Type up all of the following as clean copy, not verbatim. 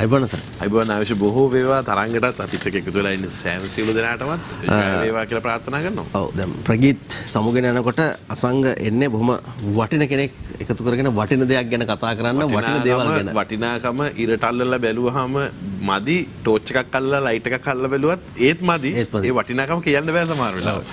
අයිබෝන sir. අයිබෝන අවශ්‍ය බොහෝ වේවා තරංගටත් අපිත් එක්ක එකතු වෙලා ඉන්න සෑම සියලු දෙනාටමත් ජය වේවා කියලා ප්‍රාර්ථනා කරනවා. ඔව් දැන් ප්‍රගීත් සමුගෙන යනකොට අසංග එන්නේ බොහොම වටින කෙනෙක් එකතු කරගෙන වටින දෙයක් ගැන කතා කරන්න වටින දේවල් ගැන. වටිනාකම ඉරට අල්ලලා බැලුවාම මදි ටෝච් එකක් අල්ලලා ලයිට් එකක් අල්ලලා බැලුවත් ඒත් මදි. ඒ වටිනාකම කියන්න බෑ සමහර වෙලාවට.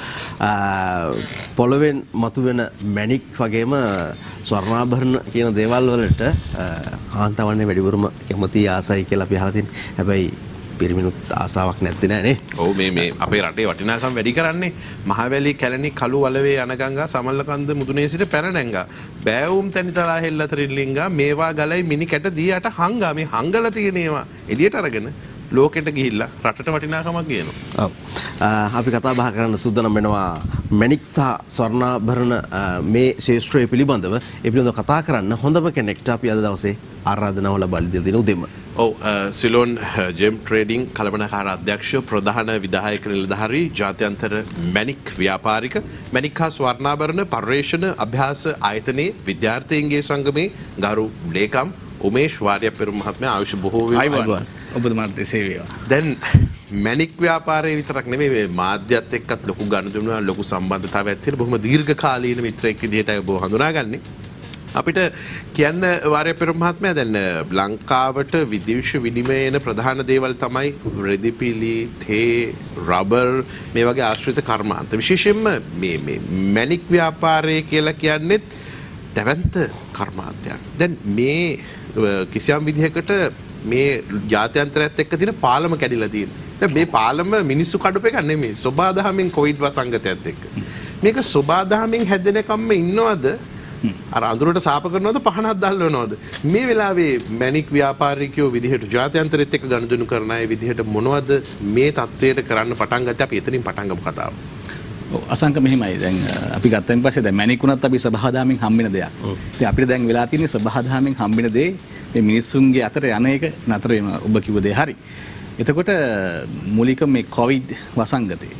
පොළවෙන් මතුවෙන මැණික් වගේම ස්වර්ණාභරණ කියන දේවල් වලට කාන්තාවන්නේ වැඩිපුරම කැමති ආසයි කියලා අපි අහලා තියෙනවා. හැබැයි පිරිමිනුත් ආසාවක් නැත්තේ නෑනේ. ඔව් මේ අපේ රටේ වටිනාකම් වැඩි කරන්නේ මහවැලි කැලණි කළු වලවේ යනගංගා සමල්ලකන්ද මුදුනේ සිට පැන නැංගා බෑවුම් තනිතලා හෙල්ල ත්‍රිල්ලිංගා මේවා ගලයි මිනි කැට දී යට හංගා මේ හංගලා තියෙන ඒවා එළියට අරගෙන ලෝකෙට ගිහිල්ලා රටට වටිනාකමක් කියනවා. ඔව්. අපි කතා බහ කරන්න සූදානම් වෙනවා මැණික් සහ ස්වර්ණාභරණ මේ ශේෂ්ත්‍රය පිළිබඳව. ඒ පිළිබඳව කතා කරන්න හොඳම කෙනෙක්ට අපි අද දවසේ ආරාධනාව ලබා දෙන උදෙම. ඔව් සිලෝන් ජෙම් ට්‍රේඩින් කළමනාකාර අධ්‍යක්ෂ ප්‍රධාන විධායක නිලධාරී ජාත්‍යන්තර මැණික් ව්‍යාපාරික මැණික් හා ස්වර්ණාභරණ පර්යේෂණ අභ්‍යාස ආයතනයේ විද්‍යාර්ථීන්ගේ සංගමේ ගරු ලේකම් උමේෂ් වාර්යපෙරුම මහත්මයා අවශ්‍ය බොහෝ වේවා. ඔබතුමාට එසේ වේවා. දැන් මැණික් ව්‍යාපාරයේ විතරක් නෙමෙයි මේ මාධ්‍යත් එක්කත් ලොකු ගනුදෙනුවක් ලොකු සම්බන්ධතාවයක් තියෙන බොහොම දීර්ඝ කාලීන මිත්‍රයෙක් විදිහට ඔබ හඳුනාගන්නේ. අපිට කියන්න වාර්යපෙරුම මහත්මයා දැන් ලංකාවට විදේශ විනිමය එන ප්‍රධාන දේවල් තමයි රෙදිපිලි, තේ, රබර් මේ වගේ ආශ්‍රිත කර්මාන්ත. විශේෂයෙන්ම මේ මැණික් ව්‍යාපාරය කියලා කියන්නේත් දැවැන්ත කර්මාන්තයක්. දැන් මේ කිසියම් විදිහකට මේ ජාත්‍යන්තරයත් එක්ක තියෙන පාලම කැඩිලා තියෙනවා. දැන් මේ පාලම මිනිස්සු කඩපු එක නෙමෙයි. සෝබාදහමෙන් කොවිඩ් වසංගතයත් එක්ක. මේක සෝබාදහමෙන් හැදෙනකම්ම ඉන්නවද? අර අඳුරට සාප කරනවද පහනක් දැල්වනවද? මේ වෙලාවේ මැණික් ව්‍යාපාරිකයෝ විදිහට ජාත්‍යන්තරයත් එක්ක ගනුදෙනු කරන අය විදිහට මොනවද මේ තත්වයට කරන්න පටන් ගත්තේ? අපි එතනින් පටන් ගමු කතාව. අසංක මෙහිමයි. දැන් අපි ගත්තන් පස්සේ දැන් මැණික් උනත් අපි සබහාදාමෙන් හම්බෙන දෙයක්. ඉතින් අපිට දැන් වෙලා තියෙන්නේ සබහාදාමෙන් හම්බෙන දේ මේ මිනිස්සුන්ගේ අතර යන එක නතර වෙනවා. ඔබ කිව්ව දේ හරි. එතකොට මූලික මේ කොවිඩ් වසංගතේ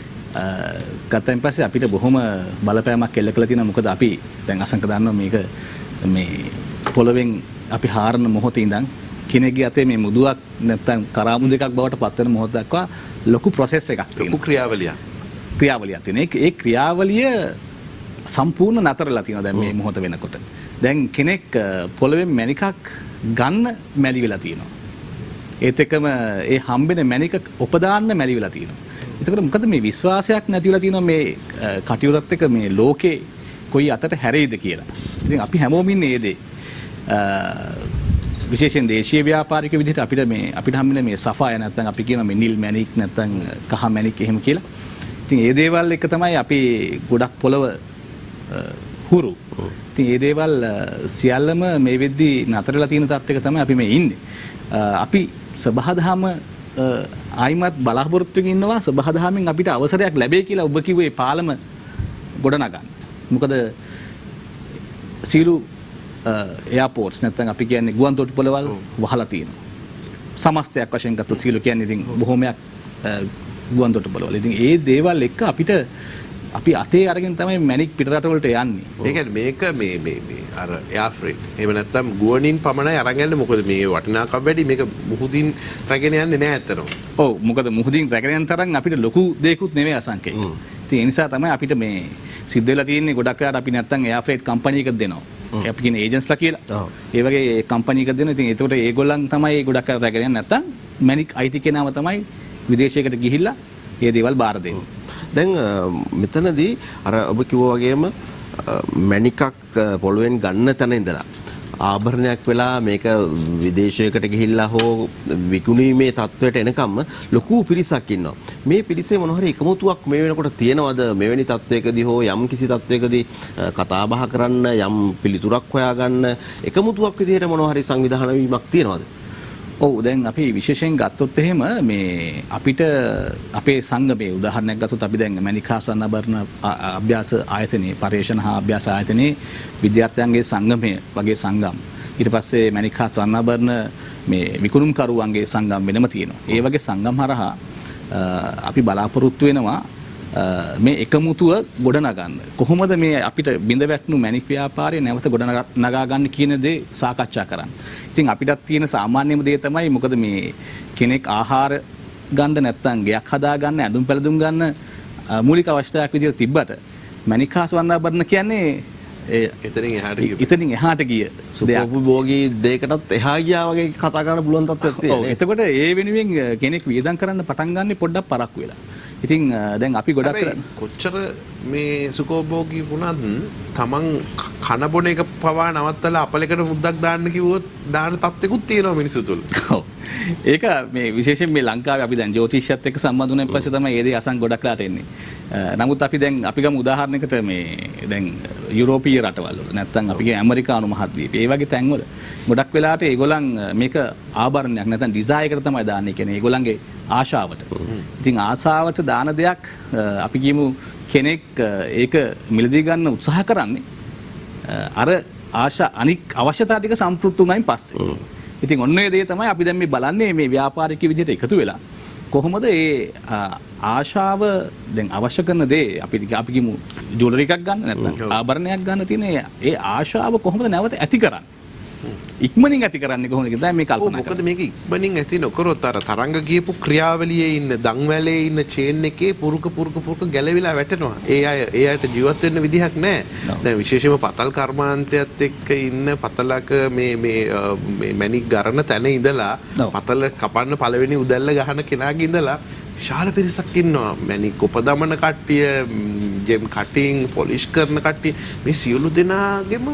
ගත්තන් පස්සේ අපිට බොහොම බලපෑමක් එල්ල කළා තියෙනවා. මොකද අපි දැන් අසංක දන්නවා මේක මේ පොළවෙන් අපි හාරන මොහොතේ ඉඳන් කෙනෙක්ගේ අතේ මේ මුදුවක් නැත්තම් කරාමු දෙකක් බවට පත් වෙන මොහොත දක්වා ලොකු ප්‍රොසෙස් එකක් තියෙනවා. ලොකු ක්‍රියාවලියක් තියෙන. ඒ ක්‍රියාවලිය සම්පූර්ණ නතරලා තියෙනවා දැන් මේ මොහොත වෙනකොට. දැන් කෙනෙක් පොළවෙන් මැණිකක් ගන්න මැලි වෙලා තියෙනවා. ඒත් එක්කම ඒ හම්බෙන මැණික උපදාන්න මැලි වෙලා තියෙනවා. එතකොට මොකද මේ විශ්වාසයක් නැති වෙලා තියෙනවා මේ කටයුත්තත් එක්ක මේ ලෝකේ කොයි අතට හැරෙයිද කියලා. ඉතින් අපි හැමෝම ඉන්නේ ඒ දේ. විශේෂයෙන් දේශීය ව්‍යාපාරික විදිහට අපිට හම්බෙන මේ සෆාය නැත්නම් අපි කියන මේ නිල් මැණික් නැත්නම් කහ මැණික් එහෙම කියලා. ඉතින් ඒ දේවල් එක තමයි අපි ගොඩක් පොළව හුරු. ඉතින් ඒ දේවල් සියල්ලම මේ වෙද්දී නතරලා තියෙන තත්ත්වයක තමයි අපි මේ ඉන්නේ. අපි සබහාදහම ආයිමත් බලාපොරොත්තුකින් ඉන්නවා සබහාදහමෙන් අපිට අවසරයක් ලැබෙයි කියලා ඔබ කිව්වේ පාලම ගොඩනගන්න. මොකද සීලු එයාපෝට්ස් නැත්නම් අපි කියන්නේ ගුවන්තොටුපළවල් වහලා තියෙනවා. සමස්තයක් වශයෙන් ගත්තොත් සීලු කියන්නේ ඉතින් බොහොමයක් ගුවන්තොටුපළවල්. ඉතින් ඒ දේවල් එක්ක අපිට අපි අතේ අරගෙන තමයි මැණික් පිටරට වලට යන්නේ. ඒ කියන්නේ මේක මේ අර එයා ෆ්‍රේට්. එහෙම නැත්නම් ගුවනින් පමණයි අරන් යන්නේ. මොකද මේ වටිනාකම් වැඩි. මේක මුහුදින් රැගෙන යන්නේ නෑ ඇත්තටම. ඔව් මොකද මුහුදින් රැගෙන යන තරම් අපිට ලොකු දෙයක්වත් නෙමෙයි අසංකේ. ඉතින් ඒ නිසා තමයි අපිට මේ සිද්ධ වෙලා තියෙන්නේ ගොඩක් අය අපි නැත්නම් එයා ෆ්‍රේට් කම්පැනි එකක් දෙනවා. අපි කියන ඒජන්ට්ස්ලා කියලා. ඒ වගේ කම්පැනි එකක් දෙනවා. ඉතින් ඒකට ඒගොල්ලන් තමයි ගොඩක් අය රැගෙන යන්නේ. නැත්නම් මැණික් අයිති කෙනාම තමයි විදේශයකට ගිහිල්ලා ඒ දේවල් බාර දෙන්නේ. දැන් මෙතනදී අර ඔබ කිව්වා වගේම මැණිකක් පොළවෙන් ගන්න තැන ඉඳලා ආභරණයක් වෙලා මේක විදේශයකට ගිහිල්ලා හෝ විකුණීමේ තත්වයට එනකම්ම ලොකු පිරිසක් ඉන්නවා. මේ පිරිසේ මොන හරි එකමුතුවක් මේ වෙනකොට තියෙනවද? මෙවැනි තත්වයකදී හෝ යම් කිසි තත්වයකදී කතා බහ කරන්න යම් පිළිතුරක් හොයාගන්න එකමුතුවක් විදිහට මොන හරි සංවිධානය වීමක් තියෙනවද? ඔව් දැන් අපි විශේෂයෙන් ගත්තොත් එහෙම මේ අපිට අපේ සංගමයේ උදාහරණයක් ගත්තොත් අපි දැන් මැණික් හා ස්වර්ණාභරණ අභ්‍යාස ආයතනයේ පර්යේෂණ හා අභ්‍යාස ආයතනයේ විද්‍යාර්ථයන්ගේ සංගමය වගේ සංගම් ඊට පස්සේ මැණික් හා ස්වර්ණාභරණ මේ විකුණුම්කරුවන්ගේ සංගම් වෙනම තියෙනවා. ඒ වගේ සංගම් හරහා අපි බලාපොරොත්තු වෙනවා මේ එකමුතුව ගොඩනගන්න. කොහොමද මේ අපිට බිඳ වැටුණු මැණික් ව්‍යාපාරය නැවත ගොඩනගා ගන්න කියන දේ සාකච්ඡා කරන්න. ඉතින් අපිටත් තියෙන සාමාන්‍යම දේ තමයි මොකද මේ කෙනෙක් ආහාර ගන්න නැත්නම් ගයක් හදා ගන්න, ඇඳුම් පැළඳුම් ගන්න මූලික අවශ්‍යතාවයක් විදිහට තිබ්බට මැණික් හා ස්වර්ණාභරණ කියන්නේ එතනින් එහාට ගිය සුඛෝපභෝගී දෙයකටත් එහා ගියා වගේ කතා කරන්න පුළුවන් තත්ත්වයක් තියෙනවා. එතකොට ඒ වෙනුවෙන් කෙනෙක් වියදම් කරන්න පටන් ගන්න පොඩ්ඩක් පරක්කු වෙලා. ඉතින් දැන් අපි ගොඩක් කොච්චර මේ සුඛෝපභෝගී වුණත් තමන් කන බොන එක පවා නවත්තලා අපලකට මුද්දක් දාන්න කිව්වොත් දාන තත්ත්වෙකුත් තියෙනවා මිනිස්සු තුල. ඔව්. ඒක මේ විශේෂයෙන් මේ ලංකාවේ අපි දැන් ජ්‍යොතිෂයත් එක්ක සම්බන්ධ වුණාන් පස්සේ තමයි ඒ දේ අසං ගොඩක් ලාට එන්නේ. නමුත් අපි දැන් අපි ගමු උදාහරණයකට මේ දැන් යුරෝපීය රටවල් වල නැත්නම් අපි ගිය ඇමරිකානු මහද්වීප. ඒ වගේ තැන්වල ගොඩක් වෙලාට ඒගොල්ලන් මේක ආභරණයක් නැත්නම් ඩිසයර් එකට තමයි දාන්නේ. කියන්නේ ඒගොල්ලන්ගේ ආශාවට. ඉතින් ආශාවට දාන දෙයක් අපි කියමු කෙනෙක් ඒක මිලදී ගන්න උත්සාහ කරන්නේ අර ආශා අනික් අවශ්‍යතා ටික සම්පූර්ණ වුණායින් පස්සේ. ඉතින් ඔන්න ඒ දේ තමයි අපි දැන් මේ බලන්නේ මේ ව්‍යාපාරික විදිහට එකතු වෙලා කොහොමද ඒ ආශාව දැන් අවශ්‍ය කරන දේ අපි කියමු ජුවලරි එකක් ගන්න නැත්නම් ආභරණයක් ගන්න තියෙන ඒ ආශාව කොහොමද නැවත ඇති කරන්නේ ඉක්මනින් ඇති කරන්නේ කොහොමද කියලා දැන් මේ කල්පනා කරා. මොකද මේක ඉක්මනින් ඇති නොකරොත් අර තරංග ගියපු ක්‍රියාවලියේ ඉන්න දන්වැලේ ඉන්න චේන් එකේ පුරුක ගැලවිලා වැටෙනවා. ඒ අයට ජීවත් වෙන්න විදිහක් නැහැ. දැන් විශේෂයෙන්ම පතල් කර්මාන්තයත් එක්ක ඉන්න පතලක මේ මැණික් ගරන තැන ඉඳලා පතල කපන්න පළවෙනි උදැල්ල ගහන කෙනාගේ ඉඳලා විශාල පිරිසක් ඉන්නවා. මැණික් උපදමන කට්ටිය, ජෙම් කටින්, පොලිෂ් කරන කට්ටිය මේ සියලු දෙනාගේම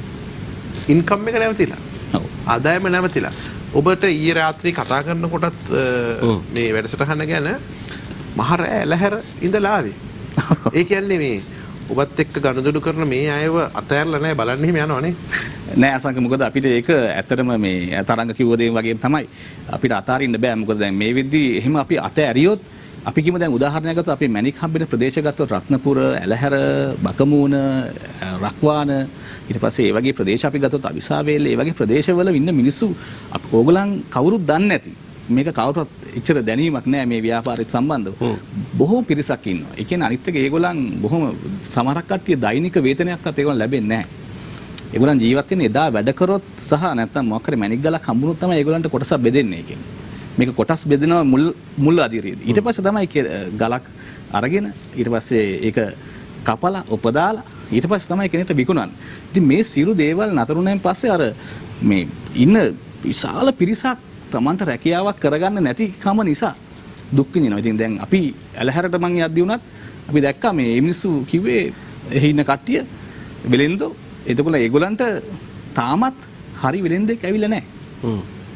ඉන්කම් එක නැවතිලා. ආදායම නැවතිලා. ඔබට ඊයේ රාත්‍රී කතා කරනකොටත් මේ වැඩසටහන ගැන මහර ඇලහැර ඉඳලා ආවේ. ඒ කියන්නේ මේ ඔබත් එක්ක ගනුදෙනු කරන මේ අයව අතෑරලා නැහැ බලන්න එහෙම යනවනේ. නෑ අසංක මොකද අපිට ඒක ඇත්තටම මේ තරංග කිව්ව දේ වගේ තමයි අපිට අතාරින්න බෑ. මොකද දැන් මේ වෙද්දි එහෙම අපි අතෑරියොත් අපි කිව්ව දැන් උදාහරණයක් ගත්තොත් අපි මැණික් හම්බෙන ප්‍රදේශ ගත්තොත් රත්නපුර, ඇලහැර, බකමූණ, රක්වාන ඊට පස්සේ ඒ වගේ ප්‍රදේශ අපි ගත්තොත් අවිසාවේල ඒ වගේ ප්‍රදේශවල ඉන්න මිනිස්සු අපි ඕගලන් කවුරුත් දන්නේ නැති මේක කවුරුත් එච්චර දැනීමක් නැහැ මේ ව්‍යාපාරයට සම්බන්ධව. බොහෝ පිරිසක් ඉන්නවා. ඒ කියන්නේ අනිත් එක ඒගොල්ලන් බොහොම සමහරක් කට්ටිය දෛනික වේතනයක්වත් ඒගොල්ලන් ලැබෙන්නේ නැහැ. ඒගොල්ලන් ජීවත් වෙන්නේ එදා වැඩ කරොත් සහ නැත්නම් මොකක් හරි මැණික් ගලක් හම්බුනොත් තමයි ඒගොල්ලන්ට කොටසක් බෙදෙන්නේ කියන්නේ. මේක කොටස් බෙදෙනවා මුල් අදිරියේදී. ඊට පස්සේ තමයි ගලක් අරගෙන ඊට පස්සේ ඒක කපලා උපදාලා ඊට පස්සේ තමයි කෙනෙක්ට විකුණන්නේ. ඉතින් මේ සියලු දේවල් නතරුණෙන් පස්සේ අර මේ ඉන්න විශාල පිරිසක් Tamanට රැකියාවක් කරගන්න නැති කම නිසා දුක් විඳිනවා. ඉතින් දැන් අපි ඇලහැරට මං යද්දී වුණත් අපි දැක්කා මේ මිනිස්සු කිව්වේ එහි ඉන්න කට්ටිය වෙලෙන්දෝ. එතකොට ඒගොල්ලන්ට තාමත් හරි වෙලෙන්දෙක් ඇවිල්ලා නැහැ.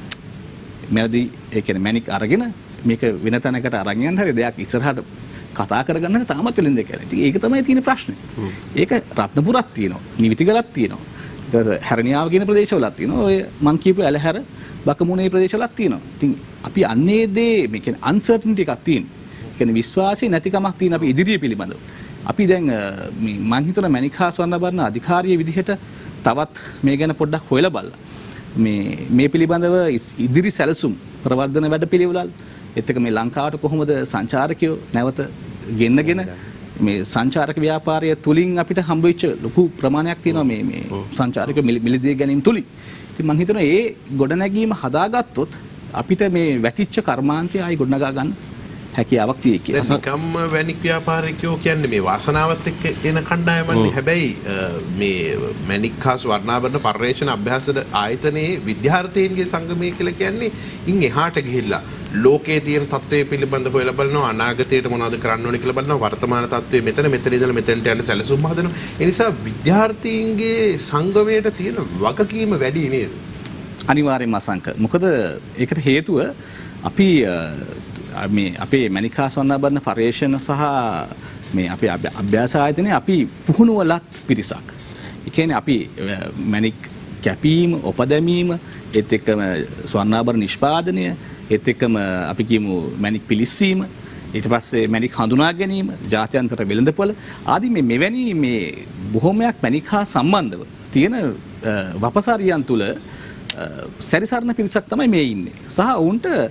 මෙලදී ඒ කියන්නේ මැණික් අරගෙන මේක වෙන තැනකට අරන් යන්න හරි දෙයක් ඉස්සරහට කතා කරගන්න තාමත් වෙලෙන්දෙක් කියලා. ඉතින් ඒක තමයි තියෙන ප්‍රශ්නේ. ඒක රත්නපුරක් තියෙනවා, නිවිතිගලක් තියෙනවා. ඊට පස්සේ හැරණියාව කියන ප්‍රදේශවලක් තියෙනවා. ඔය මං කියපු ඇලහැර බකමුණේ ප්‍රදේශවලක් තියෙනවා. ඉතින් අපි අන්නේ දේ මේ කියන්නේ අන්සර්ටනිටි එකක් තියෙනවා. ඒ කියන්නේ විශ්වාසය නැතිකමක් තියෙන අපි ඉදිරිය පිළිබඳව. අපි දැන් මේ මං හිතන මැණික් හා ස්වර්ණාභරණ අධිකාරිය විදිහට තවත් මේ ගැන පොඩ්ඩක් හොයලා බලලා මේ පිළිබඳව ඉදිරි සැලසුම් ප්‍රවර්ධන වැඩපිළිවෙළල් ඒත් එක මේ ලංකාවට කොහොමද සංචාරකයෝ නැවත ගෙන්නගෙන මේ සංචාරක ව්‍යාපාරය තුලින් අපිට හම්බ වෙච්ච ලොකු ප්‍රමාණයක් තියෙනවා මේ සංචාරක මිලදී ගැනීම තුලින්. ඉතින් මම හිතනවා ඒ ගොඩනැගීම හදාගත්තොත් අපිට මේ වැටිච්ච කර්මාන්තය ආයි ගොඩනගා ගන්න හැකියාවක් තියෙයි කියලා. නිකම්ම මැණික් ව්‍යාපාරිකයෝ කියන්නේ මේ වාසනාවත් එක්ක එන කණ්ඩායමන්නේ. හැබැයි මේ මැණික් හා ස්වර්ණාභරණ පර්යේෂණ අභ්‍යාස ආයතනයේ විද්‍යාර්ථීන්ගේ සංගමය කියලා කියන්නේ ඉන් එහාට ගිහිල්ලා ලෝකයේ තියෙන තත්ත්වය පිළිබඳව හොයලා බලනවා, අනාගතයට මොනවද කරන්න ඕනේ කියලා බලනවා, වර්තමාන තත්ත්වය මෙතන ඉඳලා මෙතනට යන සැලසුම් හදනවා. ඒ නිසා විද්‍යාර්ථීන්ගේ සංගමයට තියෙන වගකීම වැඩි නේද? අනිවාර්යයෙන්ම අසංක. මොකද ඒකට හේතුව අපි මේ අපේ මැණික් හා ස්වර්ණාභරණ පර්යේෂණ සහ මේ අපේ අභ්‍යාස ආයතනයේ අපි පුහුණුවලත් පිරිසක්. ඒ කියන්නේ අපි මැණික් කැපීම, උපදැමීම, ඒත් එක්කම ස්වර්ණාභරණ නිෂ්පාදනය, ඒත් එක්කම අපි කියමු මැණික් පිලිස්සීම, ඊට පස්සේ මැණික් හඳුනා ගැනීම, ජාත්‍යන්තර වෙළඳපොළ ආදී මෙවැනි මේ බොහොමයක් මැණික් හා සම්බන්ධව තියෙන වපසාරියන් තුල සැරිසරන පිරිසක් තමයි මේ ඉන්නේ. සහ උන්ට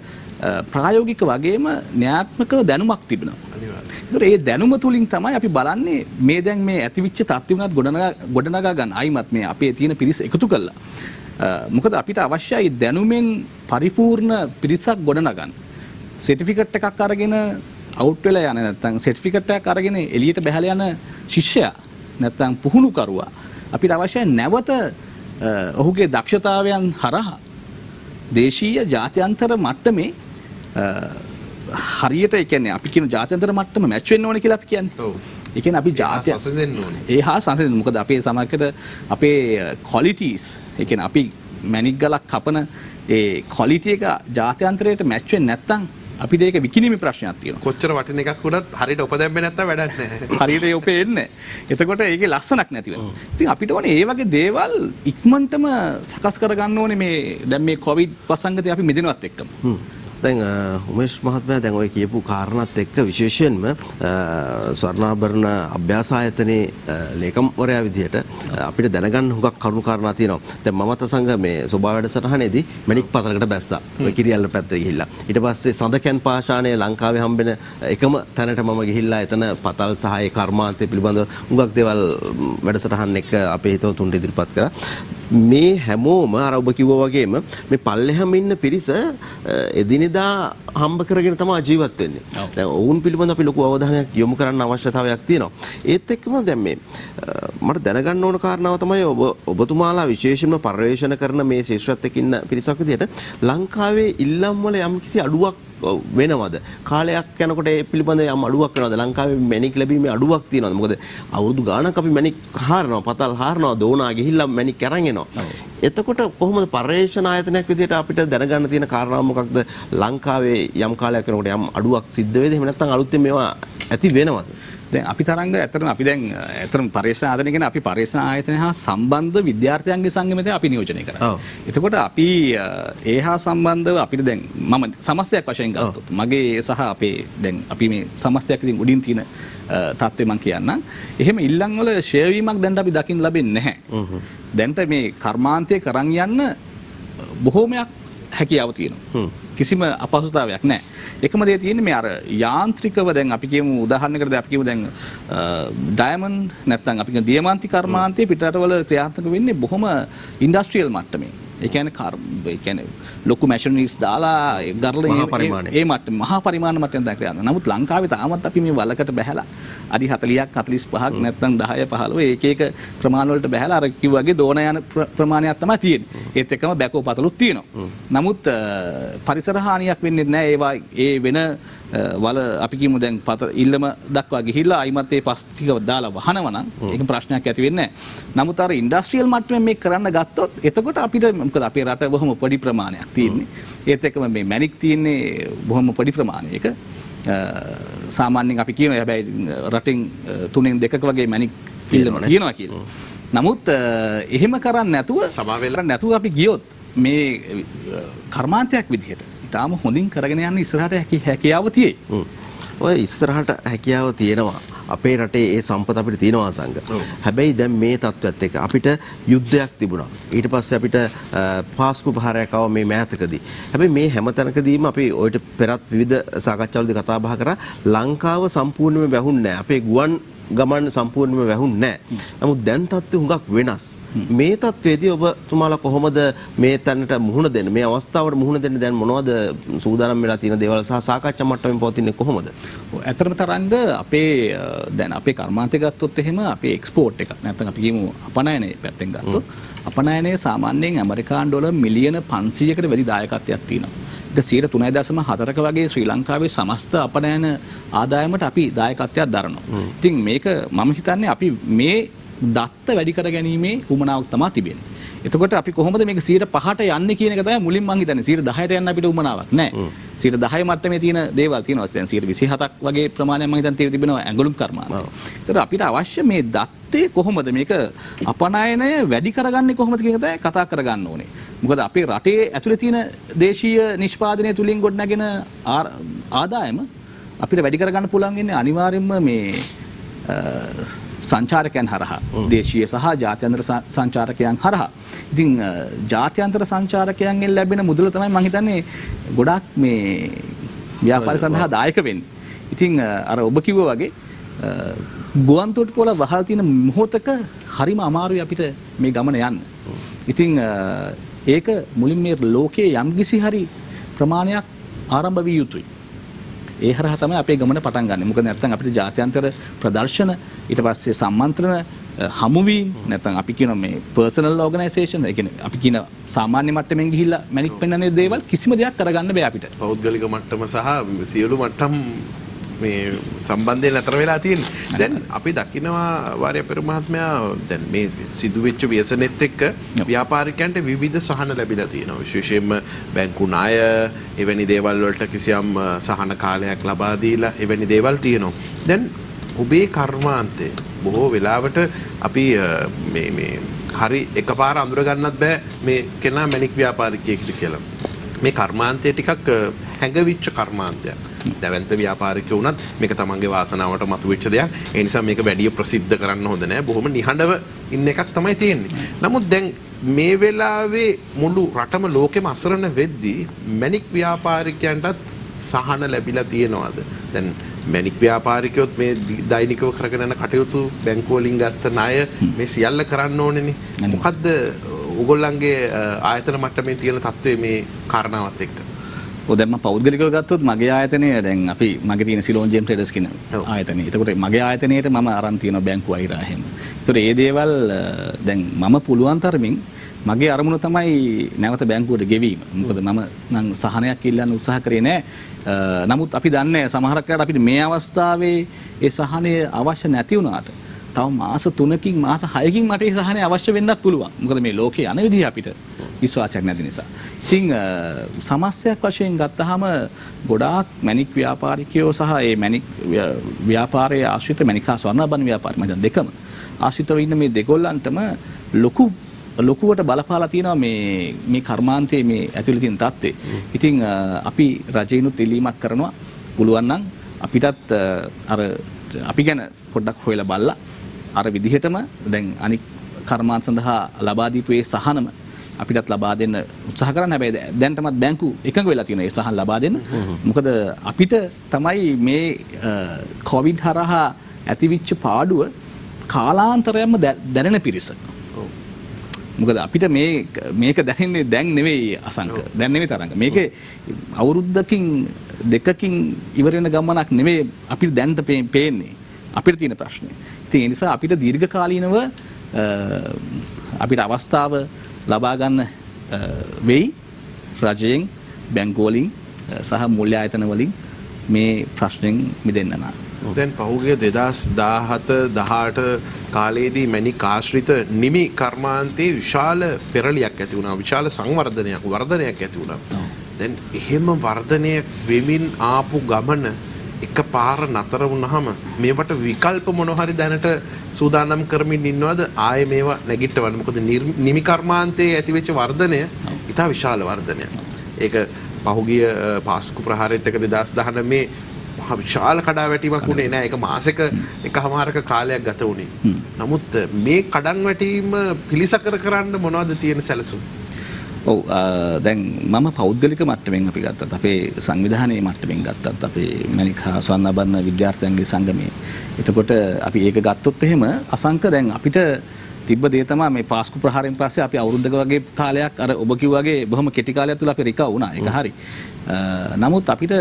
ප්‍රායෝගික වගේම න්‍යාත්මකව දැනුමක් තිබෙනවා. ඒතර ඒ දැනුම තුලින් තමයි අපි බලන්නේ මේ දැන් මේ ඇතිවිච්ච තත්ත්ව උනත් ගොඩනගා ගන්න අයිමත් මේ අපේ තියෙන පිරිස එකතු කළා. මොකද අපිට අවශ්‍යයි දැනුමෙන් පරිපූර්ණ පිරිසක් ගොඩනගන්න. සර්ටිෆිකට් එකක් අරගෙන අවුට් වෙලා යන නැත්නම් සර්ටිෆිකට් එකක් අරගෙන එළියට බහලා යන ශිෂ්‍යයා නැත්නම් පුහුණුකරුවා අපිට අවශ්‍යයි නැවත ඔහුගේ දක්ෂතාවයන් හරහා දේශීය ජාත්‍යන්තර මට්ටමේ හරියට ඒ කියන්නේ අපි කියන ජාත්‍යන්තර මට්ටම මැච් වෙන්න ඕනේ කියලා අපි කියන්නේ. ඔව්. ඒ කියන්නේ අපි ජාත්‍ය සංසඳෙන්න ඕනේ. ඒ හා සංසඳෙන්න. මොකද අපේ සමාජයට අපේ qualities ඒ කියන්නේ අපි මැණික් ගලක් කපන ඒ quality එක ජාත්‍යන්තරයට මැච් වෙන්නේ නැත්නම් අපිට ඒක විකිණීමේ ප්‍රශ්නයක් තියෙනවා. කොච්චර වටින එකක් වුණත් හරියට උපදැම්මේ නැත්තම් වැඩක් නැහැ. හරියට උපෙන්නේ. එතකොට ඒකේ ලස්සනක් නැති වෙනවා. ඉතින් අපිට ඕනේ මේ වගේ දේවල් ඉක්මනටම සකස් කර ගන්න ඕනේ මේ දැන් මේ කොවිඩ් වසංගතේ අපි මිදෙනවත් එක්කම. දැන් උමේෂ් මහත්මයා දැන් ඔය කියපු කාරණාත් එක්ක විශේෂයෙන්ම ස්වර්ණාභරණ අභ්‍යාස ආයතනයේ ලේකම්වරයා විදිහට අපිට දැනගන්න හුඟක් කරුණු කාරණා තියෙනවා. දැන් මමත් සංඝ මේ සෝභා වැඩසටහනේදී මැණික් පතලකට බැස්සා. ඔය කිරියල්ල පැත්තේ ගිහිල්ලා. ඊට පස්සේ සඳකැන් පාෂාණයේ ලංකාවේ හම්බෙන එකම තැනට මම ගිහිල්ලා එතන පතල් සහ ඒ කර්මාන්තය පිළිබඳව හුඟක් දේවල් වැඩසටහන් එක්ක අපේ හිතවතුන්ට ඉදිරිපත් කරා. මේ හැමෝම අර ඔබ කිව්වා වගේම මේ පල්ලෙහාම ඉන්න පිරිස එදිනෙදා හම්බ කරගෙන තමයි ජීවත් වෙන්නේ. දැන් ඔවුන් පිළිබඳව අපි ලොකු අවධානයක් යොමු කරන්න අවශ්‍යතාවයක් තියෙනවා. ඒත් එක්කම දැන් මේ මට දැනගන්න ඕන කාරණාව තමයි ඔබතුමාලා විශේෂයෙන්ම පර්යේෂණ කරන මේ ශිෂ්‍යත්වයක ඉන්න පිරිසක් විදිහට ලංකාවේ ඉල්ලම් වල යම්කිසි අඩුවක් වෙනවද? කාලයක් යනකොට ඒ පිළිබඳව යම් අඩුවක් වෙනවද? ලංකාවේ මැණික් ලැබීමේ අඩුවක් තියෙනවද? මොකද අවුරුදු ගාණක් අපි මැණික් හාරනවා, පතල් හාරනවා, දෝනා ගිහිල්ලා මැණික් අරන් එනවා. එතකොට කොහොමද පර්යේෂණ ආයතනයක් විදිහට අපිට දැනගන්න තියෙන කාරණාව මොකක්ද? ලංකාවේ යම් කාලයක් යනකොට යම් අඩුවක් සිද්ධ වෙද? එහෙම නැත්නම් අලුතෙන් මේවා ඇති වෙනවද? දැන් අපි තරංග ඇත්තටම අපි දැන් ඇත්තටම පර්යේෂණ ආයතනය කියන්නේ අපි පර්යේෂණ ආයතනය හා සම්බන්ධ විද්‍යාර්ථයන්ගේ සංගමය අපි නියෝජනය කරා. එතකොට අපි ඒ හා සම්බන්ධව අපිට දැන් මම සමස්තයක් වශයෙන් ගත්තොත් මගේ සහ අපේ දැන් අපි මේ සමස්තයක් ඉතින් උඩින් තියෙන තත්ත්වෙ මම කියන්නම්. එහෙම ඉල්ලම් වල ෂෙයා වීමක් දැන් අපි දකින්න ලැබෙන්නේ නැහැ. දැන්ට මේ කර්මාන්තය කරන් යන්න බොහෝමයක් හැකියාව තියෙනවා. කිසිම අපහසුතාවයක් නැහැ. එකම දේ තියෙන්නේ මේ අර යාන්ත්‍රිකව දැන් අපි කියමු උදාහරණයකට අපි කියමු දැන් ඩයමන්ඩ් නැත්නම් අපි කියන දියමන්ති කර්මාන්තයේ පිටරටවල ක්‍රියාත්මක වෙන්නේ බොහොම ඉන්ඩස්ට්‍රියල් මට්ටමේ. ඒ කියන්නේ ලොකු මැෂිනරිස් දාලා ඒ මට්ටම මහා පරිමාණ මට්ටමෙන් දැන් ක්‍රියාත්මක. නමුත් ලංකාවේ තාමත් අපි මේ වලකට බහැලා අඩි 40ක් 45ක් නැත්නම් 10 15 එක එක ප්‍රමාණ වලට බහැලා අර කිව්වාගේ දෝන යන ප්‍රමාණයක් තමයි තියෙන්නේ. ඒත් එක්කම බැකෝ පතලුත් තියෙනවා. නමුත් පරිසර හානියක් වෙන්නේ නැහැ. ඒවා ඒ වෙන වල අපි කියමු දැන් ඉල්ලම දක්වා ගිහිල්ලා අයිමත් ඒ පස් ටික දාලා වහනවා නම් ඒක ප්‍රශ්නයක් ඇති වෙන්නේ නැහැ. නමුත් අර ඉන්ඩස්ට්‍රියල් මට්ටමෙන් මේක කරන්න ගත්තොත් එතකොට අපිට මොකද අපේ රට බොහොම පොඩි ප්‍රමාණයක් තියෙන්නේ. ඒත් එක්කම මේ මැණික් තියෙන්නේ බොහොම පොඩි ප්‍රමාණයක. සාමාන්‍යයෙන් අපි කියනවා හැබැයි රටින් 3න් 2ක වගේ මැණික් ඉල්ලම තියෙනවා කියලා. නමුත් එහෙම කරන්නේ නැතුව අපි ගියොත් මේ කර්මාන්තයක් විදිහට ඉතාලම හොඳින් කරගෙන යන්න ඉස්සරහට හැකියාව තියෙයි. ඔය ඉස්සරහට හැකියාව තියෙනවා. අපේ රටේ ඒ සම්පත අපිට තියෙනවා සංග. හැබැයි දැන් මේ තත්ත්වයට එක්ක අපිට යුද්ධයක් තිබුණා. ඊට පස්සේ අපිට පාස්කු ප්‍රහාරයක් ආව මේ මෑතකදී. හැබැයි මේ හැමතැනකදීම අපි ඔයිට පෙරත් විවිධ සාකච්ඡාවලදී කතා බහ කරා ලංකාව සම්පූර්ණයෙන්ම වැහුන්නේ නැහැ. අපේ ගුවන් ගමන් සම්පූර්ණයෙන්ම වැහුන්නේ නැහැ. නමුත් දැන් තත්ත්වය හුඟක් වෙනස්. මේ තත්ත්වයේදී ඔබතුමාලා කොහොමද මේ තැනට මුහුණ දෙන්නේ? මේ අවස්ථාවට මුහුණ දෙන්න දැන් මොනවද සූදානම් වෙලා තියෙන දේවල් සහ සාකච්ඡා මට්ටමින් පවතින්නේ කොහොමද? ඇත්තටම තරංග අපේ දැන් අපේ කර්මාන්තය ගත්තොත් එහෙම අපේ එක්ස්පෝර්ට් එකක් නැත්නම් අපි කියමු අපනයනයේ පැත්තෙන් ගත්තොත් අපනයනයේ සාමාන්‍යයෙන් ඇමරිකානු ඩොලර් මිලියන 500කට වැඩි දායකත්වයක් තියෙනවා. ඒක 3.4ක වගේ ශ්‍රී ලංකාවේ සමස්ත අපනයන ආදායමට අපි දායකත්වයක් දරනවා. ඉතින් මේක මම හිතන්නේ අපි මේ දත්ත වැඩි කර ගැනීමේ උමනාවක් තමයි තිබෙන්නේ. එතකොට අපි කොහොමද මේක 105ට යන්නේ කියන එක තමයි මුලින් මම හිතන්නේ. 110ට යන්න අපිට උමනාවක් නැහැ. 110 මට්ටමේ තියෙන දේවල් තියෙනවා. දැන් 127ක් වගේ ප්‍රමාණයක් මම හිතන්නේ තිබෙනවා ඇඟලුම් කර්මාන්තය. ඒතර අපිට අවශ්‍ය මේ දත්තේ කොහොමද මේක අපනයනය වැඩි කරගන්නේ කොහොමද කියන එක තමයි කතා කරගන්න ඕනේ. මොකද අපේ රටේ ඇතුලේ තියෙන දේශීය නිෂ්පාදනය තුලින් ගොඩනගෙන ආදායම අපිට වැඩි කරගන්න පුළුවන් වෙන්නේ අනිවාර්යයෙන්ම මේ සංචාරකයන් හරහා දේශීය සහ ජාත්‍යන්තර සංචාරකයන් හරහා. ඉතින් ජාත්‍යන්තර සංචාරකයන්ගෙන් ලැබෙන මුදල තමයි මම හිතන්නේ ගොඩාක් මේ ව්‍යාපාර සඳහා දායක වෙන්නේ. ඉතින් අර ඔබ කිව්වා වගේ ගුවන් තොටුපොළ වහලා තියෙන මොහොතක හරිම අමාරුයි අපිට මේ ගමන යන්න. ඉතින් ඒක මුලින් මේ ලෝකයේ යම්කිසි හරි ප්‍රමාණයක් ආරම්භ විය යුතුයි. ඒ හරහා තමයි අපේ ගමන පටන් ගන්න. මොකද නැත්නම් අපිට ජාත්‍යන්තර ප්‍රදර්ශන ඊට පස්සේ සම්මන්ත්‍රණ හමුවීම් නැත්නම් අපි කියන මේ පර්සනල් ඕගනයිසේෂන් ඒ කියන්නේ අපි කියන සාමාන්‍ය මට්ටමින් ගිහිල්ලා මැනික් පෙන්වන්නේ දේවල් කිසිම දෙයක් කරගන්න බෑ අපිට. පෞද්ගලික මට්ටම සහ සියලු මට්ටම් මේ සම්බන්ධයෙන් අතර වෙලා තියෙන්නේ. දැන් අපි දකිනවා වාරිය පෙර මහත්මයා දැන් මේ සිදුවෙච්ච ව්‍යසනෙත් එක්ක ව්‍යාපාරිකයන්ට විවිධ සහන ලැබිලා තියෙනවා. විශේෂයෙන්ම බැංකු ණය එවැනි දේවල් වලට කිසියම් සහන කාලයක් ලබා දීලා එවැනි දේවල් තියෙනවා. දැන් ඔබේ කර්මාන්තය බොහෝ වෙලාවට අපි මේ හරි එකපාර අඳුර ගන්නත් බෑ මේ කෙනා මැනික් ව්‍යාපාරිකයෙක්ද කියලා. මේ කර්මාන්තය ටිකක් හැඟවිච්ච කර්මාන්තයක්. දැවැන්ත ව්‍යාපාරිකයෝ වුණත් මේක තමන්ගේ වාසනාවට මතුවෙච්ච දෙයක්. ඒ නිසා මේක වැඩි ප්‍රසිද්ධ කරන්න හොඳ නෑ. බොහොම නිහඬව ඉන්න එකක් තමයි තියෙන්නේ. නමුත් දැන් මේ වෙලාවේ මුළු රටම ලෝකෙම අසරණ වෙද්දී මැනික් ව්‍යාපාරිකයන්ටත් සහන ලැබිලා තියෙනවද? දැන් මැනික් ව්‍යාපාරිකයොත් මේ දෛනිකව කරගෙන යන කටයුතු බැංකුව වලින් ගත්ත ණය මේ සියල්ල කරන්න ඕනේනේ. මොකද්ද ඔයගොල්ලන්ගේ ආයතන මට්ටමේ තියෙන තත්ත්වය මේ කාරණාවත් එක්ක? ඔය දැන් මම පෞද්ගලිකව ගත්තොත් මගේ ආයතනය දැන් අපි මගේ තියෙන සිලෝන් ජේම් ට්‍රේඩර්ස් කියන ආයතනය. ඒකට මගේ ආයතනයේට මම අරන් තියෙනවා බැංකුව අයිරා එහෙම. ඒතකොට මේ දේවල් දැන් මම පුළුවන් තරමින් මගේ අරමුණ තමයි නැවත බැංකුවට ගෙවීම. මොකද මම නම් සහනයක් ඉල්ලන්න උත්සාහ කරේ නෑ. නමුත් අපි දන්නේ සමහරක් වෙලාවට අපිට මේ අවස්ථාවේ ඒ සහනය අවශ්‍ය නැති වුණාට තව මාස 3කින් මාස 6කින් මට ඒ සහනය අවශ්‍ය වෙන්නත් පුළුවන්. මොකද මේ ලෝකේ යන විදිහ අපිට විශ්වාසයක් නැති නිසා. ඉතින් සමස්තයක් වශයෙන් ගත්තාම ගොඩාක් මැනික් ව්‍යාපාරිකයෝ සහ ඒ මැනික් ව්‍යාපාරයේ ආශ්‍රිත මැනික් හා ස්වර්ණාභරණ ව්‍යාපාර මම දෙකම ආශ්‍රිතව ඉන්න මේ දෙගොල්ලන්ටම ලොකුවට බලපාලා තියෙනවා මේ කර්මාන්තයේ මේ ඇතුළේ තියෙන தත්ත්වය. ඉතින් අපි රජිනුත් ඉල්ලීමක් කරනවා පුළුවන් නම් අපිටත් අර අපි ගැන පොඩ්ඩක් හොයලා බලලා අර විදිහටම දැන් අනික් කර්මාන්ත සඳහා ලබා දීපු ඒ සහනම අපිටත් ලබා දෙන්න උත්සාහ කරන්න. හැබැයි දැන් තමයි බැංකු එකඟ වෙලා තියෙනවා ඒ සහන ලබා දෙන්න. මොකද අපිට තමයි මේ කොවිඩ් හරහා ඇතිවිච්ච පාඩුව කාලාන්තරයෙන්ම දැනෙන පිරිස. මොකද අපිට මේක දැනෙන්නේ දැන් නෙවෙයි අසංක. දැන් නෙවෙයි තරංග. මේක අවුරුද්දකින් දෙකකින් ඉවර වෙන ගමනක් නෙවෙයි අපිට දැන්ට පේන්නේ. අපිට තියෙන ප්‍රශ්නේ. ඉතින් ඒ නිසා අපිට දීර්ඝ කාලීනව අපිට අවස්ථාව ලබා ගන්න වෙයි රජයෙන් බැංකුව වලින් සහ මූල්‍ය ආයතන වලින් මේ ප්‍රශ්නෙන් මිදෙන්න නම්. දැන් පහුගිය 2017-18 කාලයේදී මැනික් ආශ්‍රිත නිමි කර්මාන්තයේ විශාල පෙරලියක් ඇති වුණා. විශාල සංවර්ධනයක් වර්ධනයක් ඇති වුණා. දැන් එහෙම වර්ධනය වෙමින් ආපු ගමන එකපාර නතර වුණාම මේවට විකල්ප මොන හරි දැනට සූදානම් කරමින් ඉන්නවද ආයේ මේවා නැගිටවන්න? මොකද නිමි කර්මාන්තයේ ඇතිවෙච්ච වර්ධනය ඉතා විශාල වර්ධනයක්. ඒක පහුගිය පාස්කු ප්‍රහාරයත් එක්ක 2019 මේ විශාල කඩාවැටීමක් වුණේ නෑ. ඒක මාසෙක එකමාරක කාලයක් ගත වුණේ. නමුත් මේ කඩන්වැටීම පිළිසකර කරන්න මොනවද තියෙන සැලසුම්? ඔව් දැන් මම පෞද්ගලික මට්ටමින් අපි ගත්තත් අපේ සංවිධානයේ මට්ටමින් ගත්තත් අපේ මැනික් හා ස්වර්ණාභරණ විද්‍යාර්ථයන්ගේ සංගමයේ. එතකොට අපි ඒක ගත්තොත් එහෙම අසංක දැන් අපිට තිබ්බ දේ තමයි මේ පාස්කු ප්‍රහාරයෙන් පස්සේ අපි අවුරුද්දක වගේ කාලයක් අර ඔබ කිව්වා වගේ බොහොම කෙටි කාලයක් තුල අපි රිකවර් වුණා. ඒක හරි. නමුත් අපිට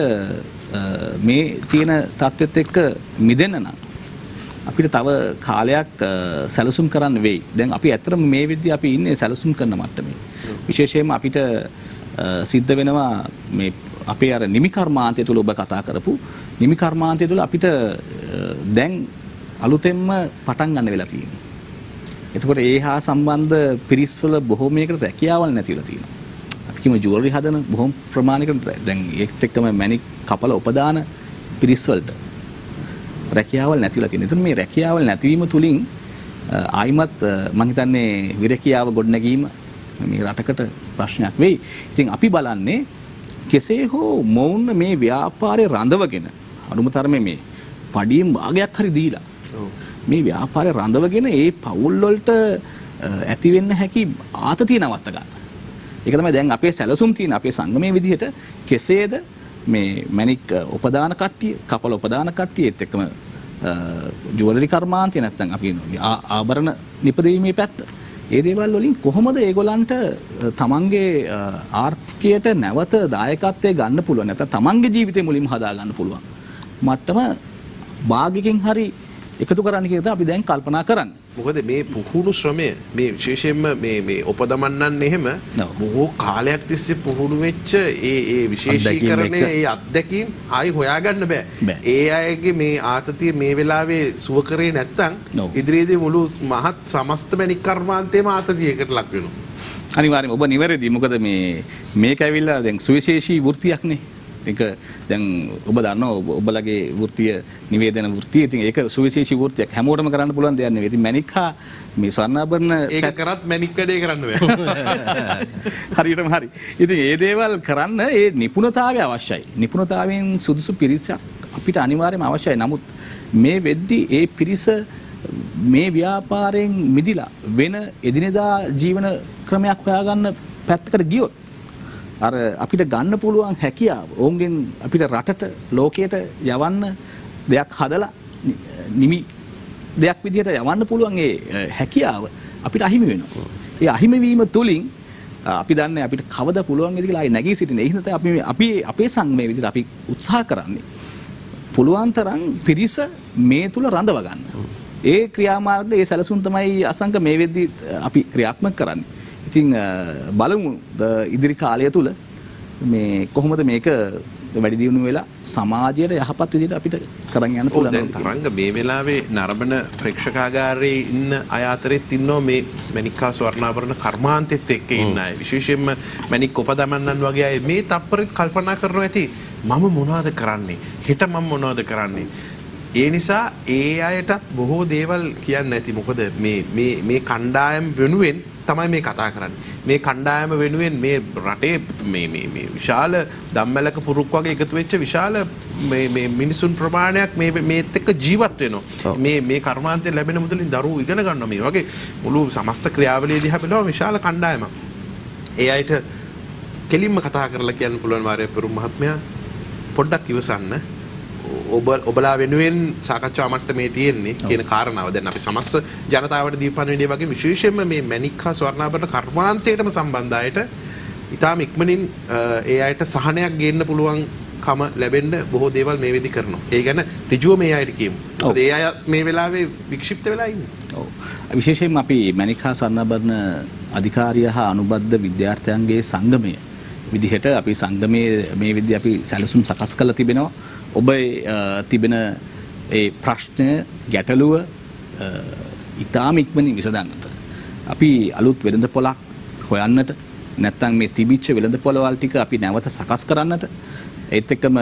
මේ තියෙන තත්ත්වෙත් එක්ක මිදෙන්න නම් අපිට තව කාලයක් සැලසුම් කරන්න වෙයි. දැන් අපි ඇත්තටම මේ විදිහ අපි ඉන්නේ සැලසුම් කරන මට්ටමේ. විශේෂයෙන්ම අපිට සිද්ධ වෙනවා මේ අපේ අර නිමි කර්මාන්තය තුල ඔබ කතා කරපු නිමි කර්මාන්තය තුල අපිට දැන් අලුතෙන්ම පටන් ගන්න වෙලා තියෙනවා. එතකොට ඒ හා සම්බන්ධ පිරිස්වල බොහෝමයකට රැකියාවල් නැතිලා තියෙනවා. අපි කියමු ජුවලරි හදන බොහොම ප්‍රමාණයකට දැන් ඒත් එක්කම මැනික් කපල උපදාන පිරිස්වලට රැකියාවල් නැතිලා තියෙනවා. එතන මේ රැකියාවල් නැතිවීම තුලින් ආයිමත් මම හිතන්නේ විරැකියාව ගොඩනැගීම මේ රටකට ප්‍රශ්නයක් වෙයි. ඉතින් අපි බලන්නේ කෙසේ හෝ මොවුන් මේ ව්‍යාපාරේ රඳවගෙන අනුම තරමේ මේ පඩියෙන් භාගයක් හරි දීලා මේ ව්‍යාපාරය රඳවගෙන ඒ පවුල් වලට ඇති වෙන්න හැකි ආතතිය නවත්ත ගන්න. ඒක තමයි දැන් අපේ සැලසුම් තියෙන අපේ සංගමයේ විදිහට කෙසේද මේ මැණික් උපදාන කට්ටිය, කපල උපදාන කට්ටිය ඒත් එක්කම ජුවලරි කර්මාන්තය නැත්නම් අපි ආභරණ නිපදවීමේ පැත්ත. ඒ දේවල් වලින් කොහොමද ඒගොල්ලන්ට තමන්ගේ ආර්ථිකයට නැවත දායකත්වයේ ගන්න පුළුවන් නැත්නම් තමන්ගේ ජීවිතේ මුලින්ම හදා ගන්න පුළුවන් මට්ටම භාගිකෙන් හරි එකතු කරන්න කියලා අපි දැන් කල්පනා කරන්නේ. මොකද මේ පුහුණු ශ්‍රමය මේ විශේෂයෙන්ම මේ උපදමන්නන් එහෙම බොහෝ කාලයක් තිස්සේ පුහුණු වෙච්ච ඒ විශේෂීකරණය ඒ අත්දැකීම් ආයි හොයාගන්න බෑ. ඒ අයගේ මේ ආතතිය මේ වෙලාවේ සුව කරේ නැත්තම් ඉදිරියේදී මුළු මහත් සමස්ත මැණික් කර්මාන්තයේම ආතතියකට ලක් වෙනවා. අනිවාර්යයෙන්ම ඔබ නිවැරදි. මොකද මේක ඇවිල්ලා දැන් සුවිශේෂී වෘත්තියක්නේ. ඒක දැන් ඔබ දන්නවා ඔබලගේ වෘත්තිය නිවේදන වෘත්තිය. ඉතින් ඒක සුවිශේෂී වෘත්තියක්. හැමෝටම කරන්න පුළුවන් දෙයක් නෙවෙයි. ඉතින් මැණික් හා මේ ස්වර්ණාභරණ ඒක කරත් මැණික් වැඩේ කරන්න බෑ. හරියටම හරි. ඉතින් මේ දේවල් කරන්න ඒ නිපුණතාවය අවශ්‍යයි. නිපුණතාවයෙන් සුදුසු පිරිසක් අපිට අනිවාර්යයෙන්ම අවශ්‍යයි. නමුත් මේ වෙද්දී ඒ පිරිස මේ ව්‍යාපාරයෙන් මිදිලා වෙන එදිනෙදා ජීවන ක්‍රමයක් හොයාගන්න පැත්තකට ගියොත් අර අපිට ගන්න පුළුවන් හැකියාව ඕන්ගෙන් අපිට රටට ලෝකයට යවන්න දෙයක් හදලා නිමි දෙයක් විදිහට යවන්න පුළුවන් ඒ හැකියාව අපිට අහිමි වෙනවා. ඒ අහිමි වීම තුලින් අපි දන්නේ අපිට කවදා පුළුවන් වේද කියලා ආයි නැගී සිටින. ඒ හින්දා අපි අපේ සංගමයේ විදිහට අපි උත්සාහ කරන්නේ පුළුවන් තරම් පිරිස මේ තුල රඳව ගන්න. ඒ ක්‍රියාමාර්ග ඒ සැලසුම් තමයි අසංක මේ වෙද්දී අපි ක්‍රියාත්මක කරන්නේ. ඉතින් බලමු ඉදිරි කාලය තුල මේ කොහොමද මේක වැඩි දියුණු වෙලා සමාජයට යහපත් විදිහට අපිට කරන් යන්න පුළුවන්. දැන් තරංග මේ වෙලාවේ නරඹන ප්‍රේක්ෂකාගාරයේ ඉන්න අය අතරෙත් ඉන්නවා මේ මැණික්කා ස්වර්ණාභරණ කර්මාන්තෙත් එක්ක ඉන්න අය. විශේෂයෙන්ම මැණික් උපදමන්නන් වගේ අය මේ තප්පරෙත් කල්පනා කරනවා ඇති මම මොනවද කරන්නේ? හෙට මම මොනවද කරන්නේ? ඒ නිසා ඒ අයට බොහෝ දේවල් කියන්න ඇති. මොකද මේ කණ්ඩායම් වෙනුවෙන් තමයි මේ කතා කරන්නේ. මේ කණ්ඩායම වෙනුවෙන් මේ රටේ මේ විශාල ධම්මලක පුරුක් වගේ එකතු වෙච්ච විශාල මේ මිනිසුන් ප්‍රමාණයක් මේත් එක්ක ජීවත් වෙනවා. මේ කර්මාන්තයෙන් ලැබෙන මුදලින් දරුවෝ ඉගෙන ගන්නවා. මේ වගේ මුළු සමස්ත ක්‍රියාවලිය දිහා බලනවා විශාල කණ්ඩායමක්. ඒ අයට කෙලින්ම කතා කරලා කියන්න පුළුවන් වාරය පෙරුම් මහත්මයා පොඩ්ඩක් ඉවසන්න. ඔබලා වෙනුවෙන් සාකච්ඡා මට්ටමේ තියෙන්නේ කියන කාරණාව දැන් අපි සමස්ත ජනතාවට දීපන් වෙන්නේ වගේ විශේෂයෙන්ම මේ මැණික් හා ස්වර්ණාභරණ කර්මාන්තයටම සම්බන්ධ අයට ඉතාම ඉක්මනින් ඒ අයට සහනයක් ගේන්න පුළුවන් කම ලැබෙන්න බොහෝ දේවල් මේ වෙදි කරනවා. ඒ ගැන ඍජුව මේ අයට කියමු. මොකද ඒ අය මේ වෙලාවේ වික්ෂිප්ත වෙලා ඉන්නේ. ඔව්. විශේෂයෙන්ම අපි මැණික් හා ස්වර්ණාභරණ අධිකාරිය හා අනුබද්ධ විද්‍යාර්ථයන්ගේ සංගමය විදිහට අපි සංගමයේ මේ විදිහ අපි සැලසුම් සකස් කරලා තිබෙනවා. ඔබ තිබෙන ඒ ප්‍රශ්න ගැටලුව ඉතාම ඉක්මනින් විසඳන්නට අපි අලුත් වෙළඳපොළක් හොයන්නට නැත්නම් මේ තිබිච්ච වෙළඳපොළවල් ටික අපි නැවත සකස් කරන්නට ඒත් එක්කම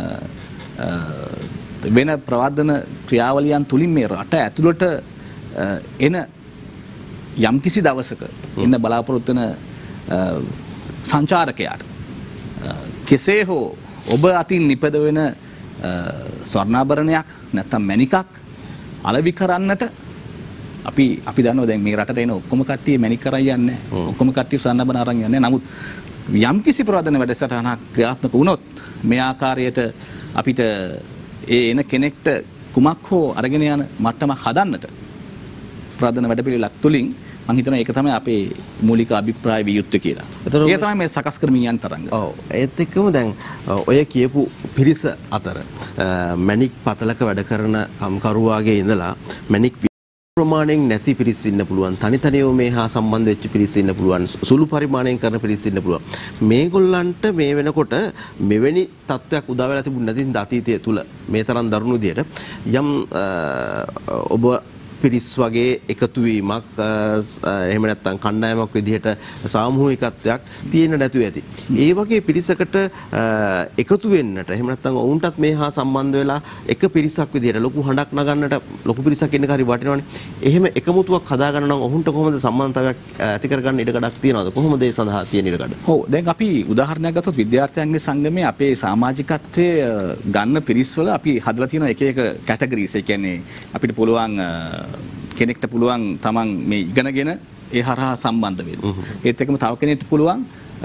වෙන ප්‍රවර්ධන ක්‍රියාවලියන් තුලින් මේ රට ඇතුළට එන යම්කිසි දවසක එන්න බලාපොරොත්තු වෙන සංචාරකයාට කෙසේ හෝ ඔබ අතින් නිපද වෙන ස්වර්ණාභරණයක් නැත්නම් මැණිකක් අලෙවි කරන්නට අපි දන්නවා දැන් මේ රටට එන ඔක්කොම කට්ටිය මැණික් කරන් යන්නේ නැහැ. ඔක්කොම කට්ටිය ස්වර්ණාභරණ අරන් යන්නේ නැහැ. නමුත් යම්කිසි ප්‍රවර්ධන වැඩසටහනක් ක්‍රියාත්මක වුණොත් මේ ආකාරයට අපිට ඒ එන කෙනෙක්ට කුමක් හෝ අරගෙන යන මට්ටම හදන්නට ප්‍රවර්ධන වැඩපිළිවෙලක් තුලින් මම හිතනවා ඒක තමයි අපේ මූලික අභිප්‍රාය විය යුත්තේ කියලා. ඒක තමයි මේ සකස් කරමින් යන තරංග. ඔව්. ඒත් එක්කම දැන් ඔය කියපු පිරිස අතර මැණික් පතලක වැඩ කරන කම්කරුවාගේ ඉඳලා මැණික් ප්‍රමාණයෙන් නැති පිරිස් ඉන්න පුළුවන්. තනිතනියව මේ හා සම්බන්ධ වෙච්ච පිරිස් ඉන්න පුළුවන්. සුළු පරිමාණයෙන් කරන පිරිස් ඉන්න පුළුවන්. මේගොල්ලන්ට මේ වෙනකොට මෙවැනි තත්ත්වයක් උදා වෙලා තිබුණ නැති අතීතය තුල මේ තරම් දරුණු විදියට යම් ඔබ පිරිස් වගේ එකතු වීමක් එහෙම නැත්නම් කණ්ඩායමක් විදිහට සාමූහිකත්වයක් තියෙන්න නැතුව ඇති. ඒ වගේ පිරිසකට එකතු වෙන්නට එහෙම නැත්නම් ඔවුන්ටත් මේ හා සම්බන්ධ වෙලා එක පිරිසක් විදිහට ලොකු හඬක් නගන්නට ලොකු පිරිසක් ඉන්න කාරි වටිනවනේ. එහෙම එකමුතුවක් හදාගන්න නම් ඔවුන්ට කොහොමද සම්බන්ධතාවයක් ඇති කරගන්න ඉඩකඩක් තියනවද? කොහොමද ඒ සඳහා තියෙන ඉඩකඩ? ඔව් දැන් අපි උදාහරණයක් ගත්තොත් විද්‍යාර්ථයන්ගේ සංගමයේ අපේ සමාජිකත්වයේ ගන්න පිරිස්වල අපි හදලා තියෙන එක කැටගරිස්. ඒ කියන්නේ අපිට පුළුවන් කෙනෙක්ට පුළුවන් තමන් මේ ඉගෙනගෙන ඒ හරහා සම්බන්ධ වෙන්න. ඒත් එක්කම තව කෙනෙක්ට පුළුවන්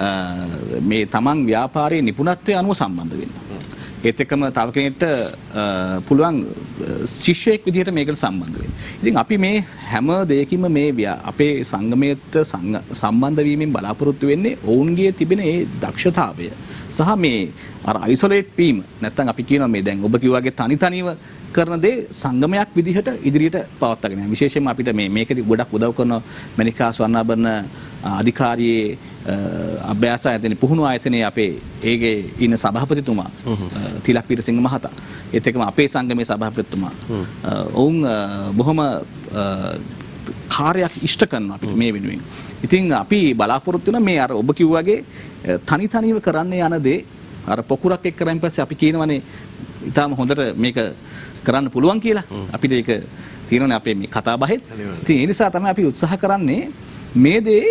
මේ තමන් ව්‍යාපාරයේ නිපුණත්වයේ අනුව සම්බන්ධ වෙන්න. ඒත් එක්කම තව කෙනෙක්ට පුළුවන් ශිෂ්‍යයෙක් විදිහට මේකට සම්බන්ධ වෙන්න. ඉතින් අපි මේ හැම දෙයකින්ම මේ අපේ සංගමයට සම්බන්ධ වීමෙන් බලාපොරොත්තු වෙන්නේ ඔවුන්ගේ තිබෙන ඒ දක්ෂතාවය සහ මේ අර අයිසොලේට් වීම. නැත්තම් අපි කියනවා මේ දැන් ඔබ කිව්වාගේ තනිව කරන දේ සංගමයක් විදිහට ඉදිරියට පවත්වාගෙන යනවා. විශේෂයෙන්ම අපිට මේකදී ගොඩක් උදව් කරන මණිකා ස්වර්ණාභරණ අධිකාරියේ අභ්‍යාස ආයතනයේ පුහුණු ආයතනයේ අපේ ඒගේ ඉන්න සභාපතිතුමා තිලක් පීරසිංහ මහතා. ඒත් එක්කම අපේ සංගමේ සභාපතිතුමා. ඔවුන් බොහොම කාර්යයක් ඉෂ්ට කරනවා අපිට මේ වෙනුවෙන්. ඉතින් අපි බලාපොරොත්තු වෙන මේ අර ඔබ කිව්වාගේ තනිව කරන්න යන දේ අර පොකුරක් එක්ක කරන් පස්සේ අපි කියනවනේ ඊටාම හොඳට මේක කරන්න පුළුවන් කියලා. අපිට ඒක තියෙනවනේ අපේ මේ කතා බහෙත්. ඉතින් ඒ නිසා තමයි අපි උත්සාහ කරන්නේ මේ දේ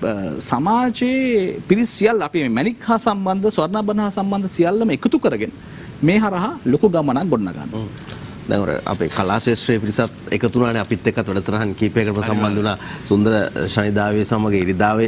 සමාජයේ පිරිස් සියල්ල අපි මේ මැණික් හා සම්බන්ධ ස්වර්ණාභරණ හා සම්බන්ධ සියල්ලම එකතු කරගෙන මේ හරහා ලොකු ගමනක් ගොඩනගන්න. දැන් ඔර අපේ කලා ශාස්ත්‍රයේ පිරිසත් එකතු වුණානේ අපිත් එක්කත් වැඩසටහන් කීපයකටම සම්බන්ධ වුණා. සුන්දර ශනිදාවේ සමග ඉරිදාවේ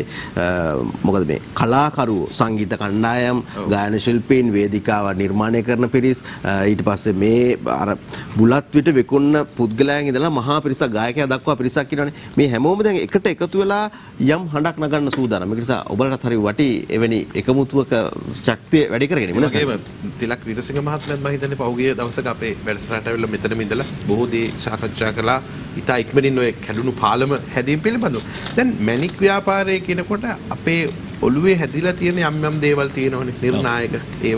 මොකද මේ කලාකරුවෝ සංගීත කණ්ඩායම් ගායන ශිල්පීන් වේදිකාව නිර්මාණය කරන පිරිස් ඊට පස්සේ මේ අර බුලත් විට විකුණන පුද්ගලයන් ඉඳලා මහා පිරිසක් ගායකයා දක්වා පිරිසක් ඉන්නවනේ. මේ හැමෝම දැන් එකට එකතු වෙලා යම් හඬක් නගන්න සූදානම්. ඒක නිසා ඔබලටත් හරි වටි එවැනි එකමුතුවක ශක්තිය වැඩි කරගෙන ඉන්න. තිලක් වීරසිංහ මහත්මයාත් මම හිතන්නේ පහුගිය දවසක අපේ වැඩසටහනට මෙතනම ඉඳලා බොහෝ දේ සාකච්ඡා කළා. ඉතා ඉක්මනින් ඔය කැඩුණු පාලම හැදීම පිළිබඳව. දැන් මැණික් ව්‍යාපාරය කියනකොට අපේ ඔළුවේ හැදිලා තියෙන යම් දේවල් තියෙනවනේ නිර්ණායක.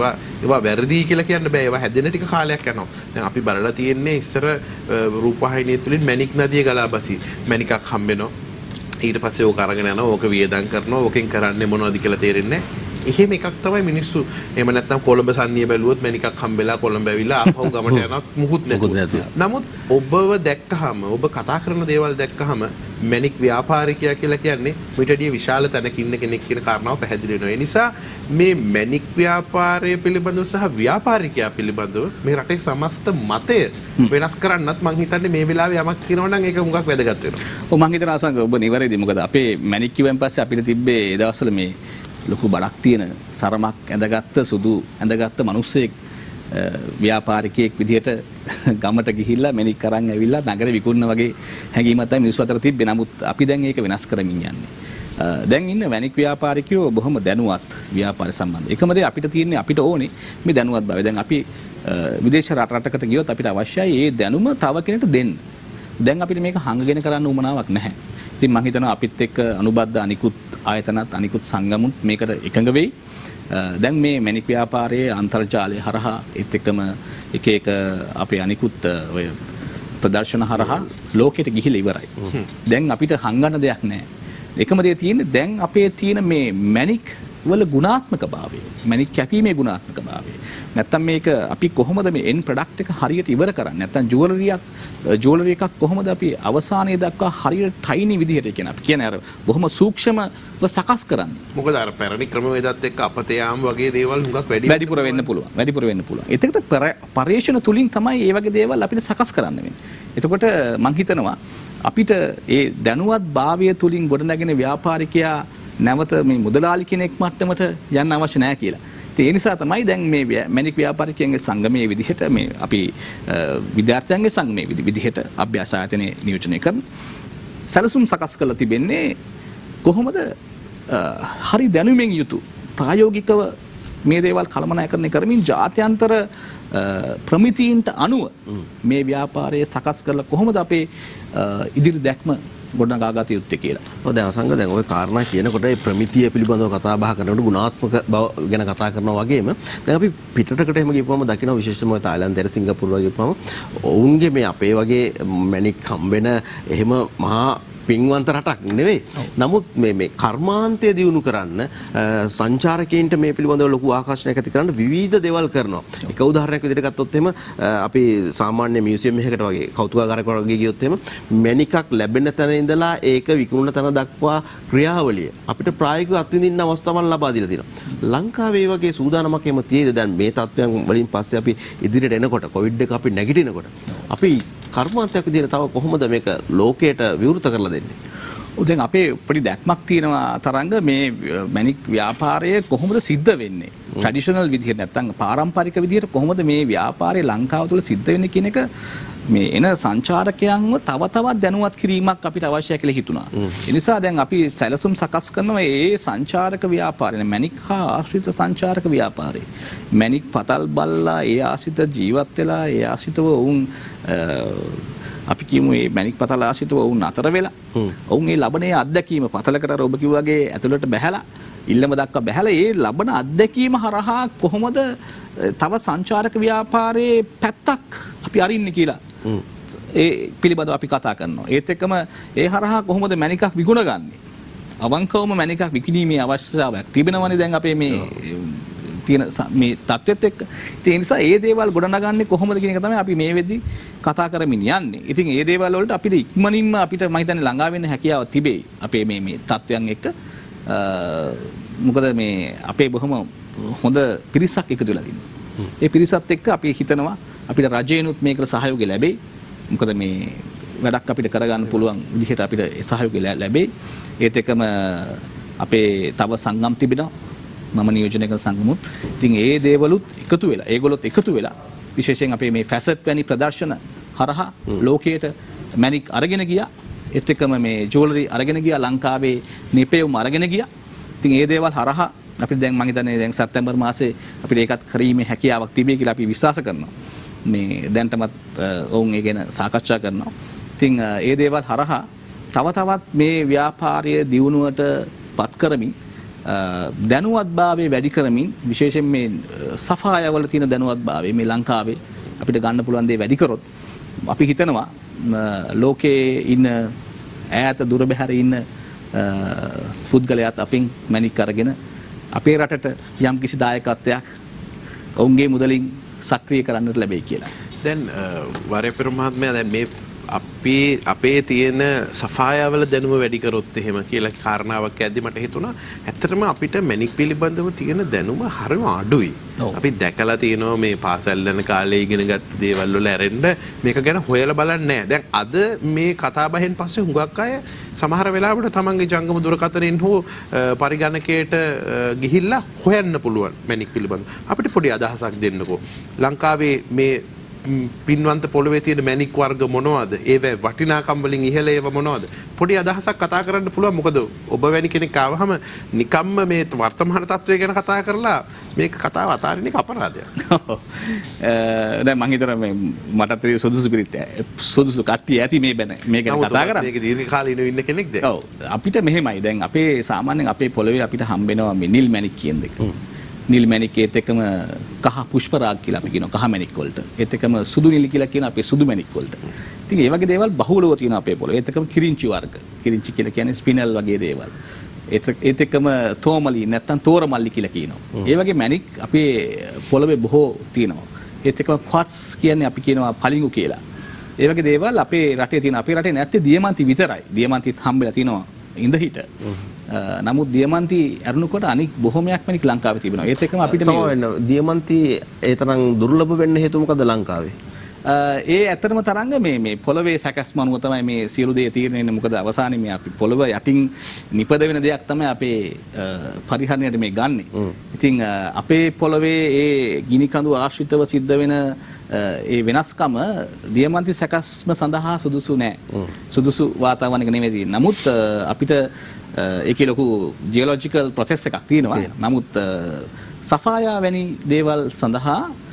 ඒවා වැරදි කියලා කියන්න බෑ. ඒවා හැදෙන ටික කාලයක් යනවා. දැන් අපි බලලා තියෙන්නේ ඉස්සර රූපවාහිනිය තුලින් මැණික් නදිය ගලා බසි. මැණිකක් හම්බෙනවා. ඊට පස්සේ ඕක අරගෙන යනවා. ඕක වියදම් කරනවා. ඕකෙන් කරන්නේ මොනවද කියලා තේරෙන්නේ නැහැ. එහෙම එකක් තමයි මිනිස්සු. එහෙම නැත්නම් කොළඹ සන්නිය බැලුවොත් මැණිකක් හම්බෙලා කොළඹ ඇවිල්ලා ආපහු ගමට යනවා මුකුත් නැතුව. නමුත් ඔබව දැක්කහම ඔබ කතා කරන දේවල් දැක්කහම මැණික් ව්‍යාපාරිකයා කියලා කියන්නේ මිටඩිය විශාල තැනක ඉන්න කෙනෙක් කියන කාරණාව පැහැදිලි වෙනවා. ඒ නිසා මේ මැණික් ව්‍යාපාරය පිළිබඳව සහ ව්‍යාපාරිකයා පිළිබඳව මේ රටේ සමස්ත මතය වෙනස් කරන්නත් මම හිතන්නේ මේ වෙලාවේ යමක් කියනවා නම් ඒක මුගක් වැදගත් වෙනවා. ඔව් මම හිතනවා අසංග ඔබ නිවැරදි. මොකද අපේ මැණික් කිව්වන් පස්සේ අපිට තිබ්බේ ඒ දවස්වල මේ ලොකු බඩක් තියෙන සරමක් ඇඳගත්ත සුදු ඇඳගත්ත මිනිස්සෙක් ව්‍යාපාරිකයෙක් විදිහට ගමට ගිහිල්ලා මැණික් අරන් ඇවිල්ලා නගර විකුණන වගේ හැඟීමක් තමයි මිනිස්සු අතර තිබ්බේ. නමුත් අපි දැන් ඒක වෙනස් කරමින් යන්නේ. දැන් ඉන්න මැණික් ව්‍යාපාරිකයෝ බොහොම දැනුවත් ව්‍යාපාර සම්බන්ධ. එකම දේ අපිට තියෙන්නේ අපිට ඕනේ මේ දැනුවත් බව. දැන් අපි විදේශ රටකට ගියොත් අපිට අවශ්‍යයි මේ දැනුම තව කෙනෙකුට දෙන්න. දැන් අපිට මේක හංගගෙන කරන්න උවමනාවක් නැහැ. ඉතින් මම හිතනවා අපිත් එක්ක අනුබද්ධ අනිකුත් ආයතනත් අනිකුත් සංගමුත් මේකට එකඟ වෙයි. දැන් මේ මැණික් ව්‍යාපාරයේ අන්තර්ජාලය හරහා ඒත් එක්කම එක අපේ අනිකුත් ඔය ප්‍රදර්ශන හරහා ලෝකෙට ගිහිලා ඉවරයි. දැන් අපිට හංගන්න දෙයක් නැහැ. එකම දේ තියෙන්නේ දැන් අපේ තියෙන මේ මැණික් වල ගුණාත්මක භාවය. මැණික් කැපීමේ ගුණාත්මක භාවය. නැත්තම් මේක අපි කොහොමද මේ end product එක හරියට ඉවර කරන්නේ? නැත්තම් ජුවලරි එකක් කොහොමද අපි අවසානයේ දක්වා හරියට ටයිනි විදිහට කියන අපි කියන්නේ අර බොහොම සූක්ෂමව සකස් කරන්නේ. මොකද අර පැරණි ක්‍රමවේදත් එක්ක අපත යාම වගේ දේවල් හුඟක් වැඩිපුර වෙන්න පුළුවන්. ඒකට පරිශ්‍රණ තුලින් තමයි මේ වගේ දේවල් අපිට සකස් කරන්න වෙන්නේ. එතකොට මම හිතනවා අපිට ඒ දැනුවත් භාවය තුලින් ගොඩනැගෙන ව්‍යාපාරිකයා නැවත මේ මුදලාලි කෙනෙක් මට්ටමට යන්න අවශ්‍ය නැහැ කියලා. ඒ නිසා තමයි දැන් මේ මැණික් ව්‍යාපාරිකයන්ගේ සංගමයේ විදිහට මේ අපි විද්‍යාර්ථයන්ගේ සංගමයේ විදිහට අභ්‍යාස ආයතනයේ නියෝජනය කරන සැලසුම් සකස් කරලා තිබෙන්නේ කොහොමද හරි දැනුමින් යුතු ප්‍රායෝගිකව මේ දේවල් කළමනාකරණය කරමින් ජාත්‍යන්තර ප්‍රමිතීන්ට අනුව මේ ව්‍යාපාරය සකස් කරලා කොහොමද අපේ ඉදිරි දැක්ම ගොඩනගාගත යුත්තේ කියලා. ඔව් දැන් අසංග දැන් ওই කාරණා කියනකොට ඒ ප්‍රමිතිය පිළිබඳව කතා බහ කරනකොට ගුණාත්මක බව ගැන කතා කරනවා වගේම දැන් අපි පිටරටකට එහෙම ගිහුවම දකින්න විශේෂයෙන්ම ඔය තායිලන්තය සිංගප්පූරු වගේ ගිහුවම ඔවුන්ගේ මේ අපේ වගේ මැණික් හම්බෙන එහෙම මහා පින්වන්ත රටක් නෙවෙයි. නමුත් මේ කර්මාන්තය දියුණු කරන්න සංචාරකයන්ට මේ පිළිබඳව ලොකු ආකර්ෂණයක් ඇති කරන්න විවිධ දේවල් කරනවා. එක උදාහරණයක් විදිහට ගත්තොත් එහෙම අපි සාමාන්‍ය මියුසියම් එකකට වගේ කෞතුකාගාරයකට වගේ ගියොත් එහෙම මැණිකක් ලැබෙන තැන ඉඳලා ඒක විකුණන තැන දක්වා ක්‍රියාවලිය අපිට ප්‍රායෝගිකව අත්විඳින්න අවස්ථාවක් ලබා දීලා තියෙනවා. ලංකාවේ මේ වගේ සූදානමක් එහෙම තියෙද දැන් මේ තත්ත්වයන් වලින් පස්සේ අපි ඉදිරියට එනකොට කොවිඩ් එක අපි නැගිටිනකොට අපි කර්මාන්තයක් විදිහට තව කොහොමද මේක ලෝකයට විවෘත කරලා දෙන්නේ? දැන් අපේ පොඩි දැක්මක් තියෙනවා තරංග මේ මැණික් ව්‍යාපාරය කොහොමද සිද්ධ වෙන්නේ? ට්‍රැඩිෂනල් විදිහට නැත්නම් පාරම්පරික විදිහට කොහොමද මේ ව්‍යාපාරය ලංකාව තුළ සිද්ධ වෙන්නේ කියන එක මේ එන සංචාරකයන්ව තව තවත් දැනුවත් කිරීමක් අපිට අවශ්‍යයි කියලා හිතුණා. ඒ නිසා දැන් අපි සැලසුම් සකස් කරනවා ඒ සංචාරක ව්‍යාපාරය මැණික් හා ආශ්‍රිත සංචාරක ව්‍යාපාරය. මැණික් පතල් බල්ලා ඒ ආශ්‍රිත ජීවත් වෙලා ඒ ආශ්‍රිතව වුන් අපි කියමු මේ මැණික් පතල ආශ්‍රිතව වුන් අතර වෙලා වුන් ඒ ලබනේ අත්දැකීම පතලකට අර ඔබ කිව්වාගේ ඇතුළට බැහැලා ඉල්ලම දක්වා බැහැලා ඒ ලබන අත්දැකීම හරහා කොහොමද තව සංචාරක ව්‍යාපාරයේ පැත්තක් අපි අරින්නේ කියලා ඒ පිළිබඳව අපි කතා කරනවා. ඒත් එක්කම ඒ හරහා කොහොමද මැණිකක් විකුණගන්නේ? අවංකවම මැණිකක් විකිණීමේ අවශ්‍යතාවයක් තිබෙනවනේ දැන් අපේ මේ තියෙන මේ තත්ත්වෙත් එක්ක. ඒ නිසා ඒ දේවල් ගොඩනගන්නේ කොහොමද කියන එක තමයි අපි මේ වෙද්දි කතා කරමින් යන්නේ. ඉතින් ඒ දේවල් වලට අපිට ඉක්මනින්ම අපිට මම හිතන්නේ ළඟා වෙන්න හැකියාව තිබේ. අපේ මේ තත්ත්වයන් එක්ක මොකද මේ අපේ බොහොම හොඳ පිරිසක් එකතු වෙලා ඉන්නවා. ඒ පිරිසත් එක්ක අපි හිතනවා අපිට රජයෙන්ුත් මේකට සහයෝගය ලැබෙයි. මොකද මේ වැඩක් අපිට කරගන්න පුළුවන් විදිහට අපිට සහයෝගය ලැබෙයි. ඒත් එක්කම අපේ තව සංගම් තිබෙනවා. මම නියෝජනය කරන සංගමුත්. ඉතින් ඒ දේවලුත් එකතු වෙලා ඒගොල්ලොත් එකතු වෙලා විශේෂයෙන් අපේ මේ ෆැසට් වැනි ප්‍රදර්ශන හරහා ලෝකයට මැණික් අරගෙන ගියා. ඒත් එක්කම මේ ජුවලරි අරගෙන ගියා. ලංකාවේ නිපැයුම් අරගෙන ගියා. ඉතින් ඒ දේවල් හරහා අපිට දැන් මම හිතන්නේ දැන් සැප්තැම්බර් මාසේ අපිට ඒකත් කිරීමේ හැකියාවක් තිබේ කියලා අපි විශ්වාස කරනවා. මේ දැන්ටමත් ඔවුන් ඒ ගැන සාකච්ඡා කරනවා. ඉතින් ඒ දේවල් හරහා තව තවත් මේ ව්‍යාපාරය දියුණුවට පත් කරමින් දැනුවත්භාවය වැඩි කරමින් විශේෂයෙන් මේ සෆායවල තියෙන දැනුවත්භාවය මේ ලංකාවේ අපිට ගන්න පුළුවන් දේ වැඩි කරොත් අපි හිතනවා ලෝකයේ ඉන්න ඈත දුර බැහැර ඉන්න පුද්ගලයාත් අපින් මැණික් අරගෙන අපේ රටට යම් කිසි දායකත්වයක් ඔවුන්ගේ මුදලින් සක්‍රිය කරන්නට ලැබෙයි කියලා. දැන් වරේපෙර මහත්මයා දැන් මේ අපේ තියෙන සෆායාවල දැනුම වැඩි කරොත් එහෙම කියලා කාරණාවක් ඇද්දි මට හිතුණා ඇත්තටම අපිට මැණික් පිළිබඳව තියෙන දැනුම හරිම අඩුයි. අපි දැකලා තියෙනවා මේ පාසල් යන කාලේ ඉගෙනගත්ත දේවල් වල ඇරෙන්න මේක ගැන හොයලා බලන්නේ නැහැ. දැන් අද මේ කතා බහෙන් පස්සේ හුඟක් අය සමහර වෙලාවට තමන්ගේ ජංගම දුරකථනයෙන් හෝ පරිගණකයට ගිහිල්ලා හොයන්න පුළුවන් මැණික් පිළිබඳව. අපිට පොඩි අදහසක් දෙන්නකෝ. ලංකාවේ මේ පින්වන්ත පොළවේ තියෙන මැණික් වර්ග මොනවද? ඒවැ වටිනාකම් වලින් ඉහළ ඒවා මොනවද? පොඩි අදහසක් කතා කරන්න පුළුවන්. මොකද ඔබ වැනි කෙනෙක් ආවහම නිකම්ම මේ වර්තමාන තත්ත්වය ගැන කතා කරලා මේක කතාව අතාරින්න එක අපරාධයක්. දැන් මම හිතනවා මේ මටත් සුදුසු පිළිත් සුදුසු කට්ටිය ඇති මේ ගැන කතා කරන්නේ. මේක දීර්ඝ කාලීනව ඉන්න කෙනෙක්ද? ඔව්. අපිට මෙහෙමයි. දැන් අපේ සාමාන්‍යයෙන් අපේ පොළවේ අපිට හම්බෙනවා මේ නිල් මැණික් කියන දෙක. නිල් මැණික් ඒත් එක්කම කහ පුෂ්පරාග කියලා අපි කියනවා කහ මැණික් වලට. ඒත් එක්කම සුදු නිල් කියලා කියන අපේ සුදු මැණික් වලට. ඉතින් ඒ වගේ දේවල් බහුලව තියෙනවා අපේ පොළොවේ. ඒත් එක්කම කිරින්චි වර්ග. කිරින්චි කියලා කියන්නේ ස්පිනල් වගේ දේවල්. ඒත් එක්කම තෝමලි නැත්තම් තෝරමල්ලි කියලා කියනවා. ඒ වගේ මැණික් අපේ පොළොවේ බොහෝ තියෙනවා. ඒත් එක්කම ක්වාට්ස් කියන්නේ අපි කියනවා පලිඟු කියලා. ඒ වගේ දේවල් අපේ රටේ තියෙනවා. අපේ රටේ නැත්තේ දියමන්ති විතරයි. දියමන්තිත් හම්බෙලා තියෙනවා ඉඳහිට. නමුත් දියමන්ති අරුණකොට අනික් බොහොමයක් මැණික් ලංකාවේ තිබෙනවා. ඒත් එක්කම අපිට මේ දියමන්ති ඒ තරම් දුර්ලභ වෙන්න හේතුව මොකද ලංකාවේ? ඒ ඇත්තටම තරංග මේ පොළවේ සැකස්ම අනුව තමයි මේ සියලු දේ තීරණය වෙන්නේ. මොකද අවසානයේ මේ අපි පොළව යටින් නිපද වෙන දෙයක් තමයි අපේ පරිහරණයට මේ ගන්නෙ. ඉතින් අපේ පොළවේ ඒ ගිනි කඳු ආශ්‍රිතව සිද්ධ වෙන ඒ වෙනස්කම දියමන්ති සැකස්ම සඳහා සුදුසු නෑ. සුදුසු වාතාවරණයක නෙමෙයි තියෙන්නේ. නමුත් අපිට ඒකේ ලොකු ජියොලොජිකල් ප්‍රොසෙස් එකක් තියෙනවා. නමුත් සෆායා වැනි දේවල් සඳහා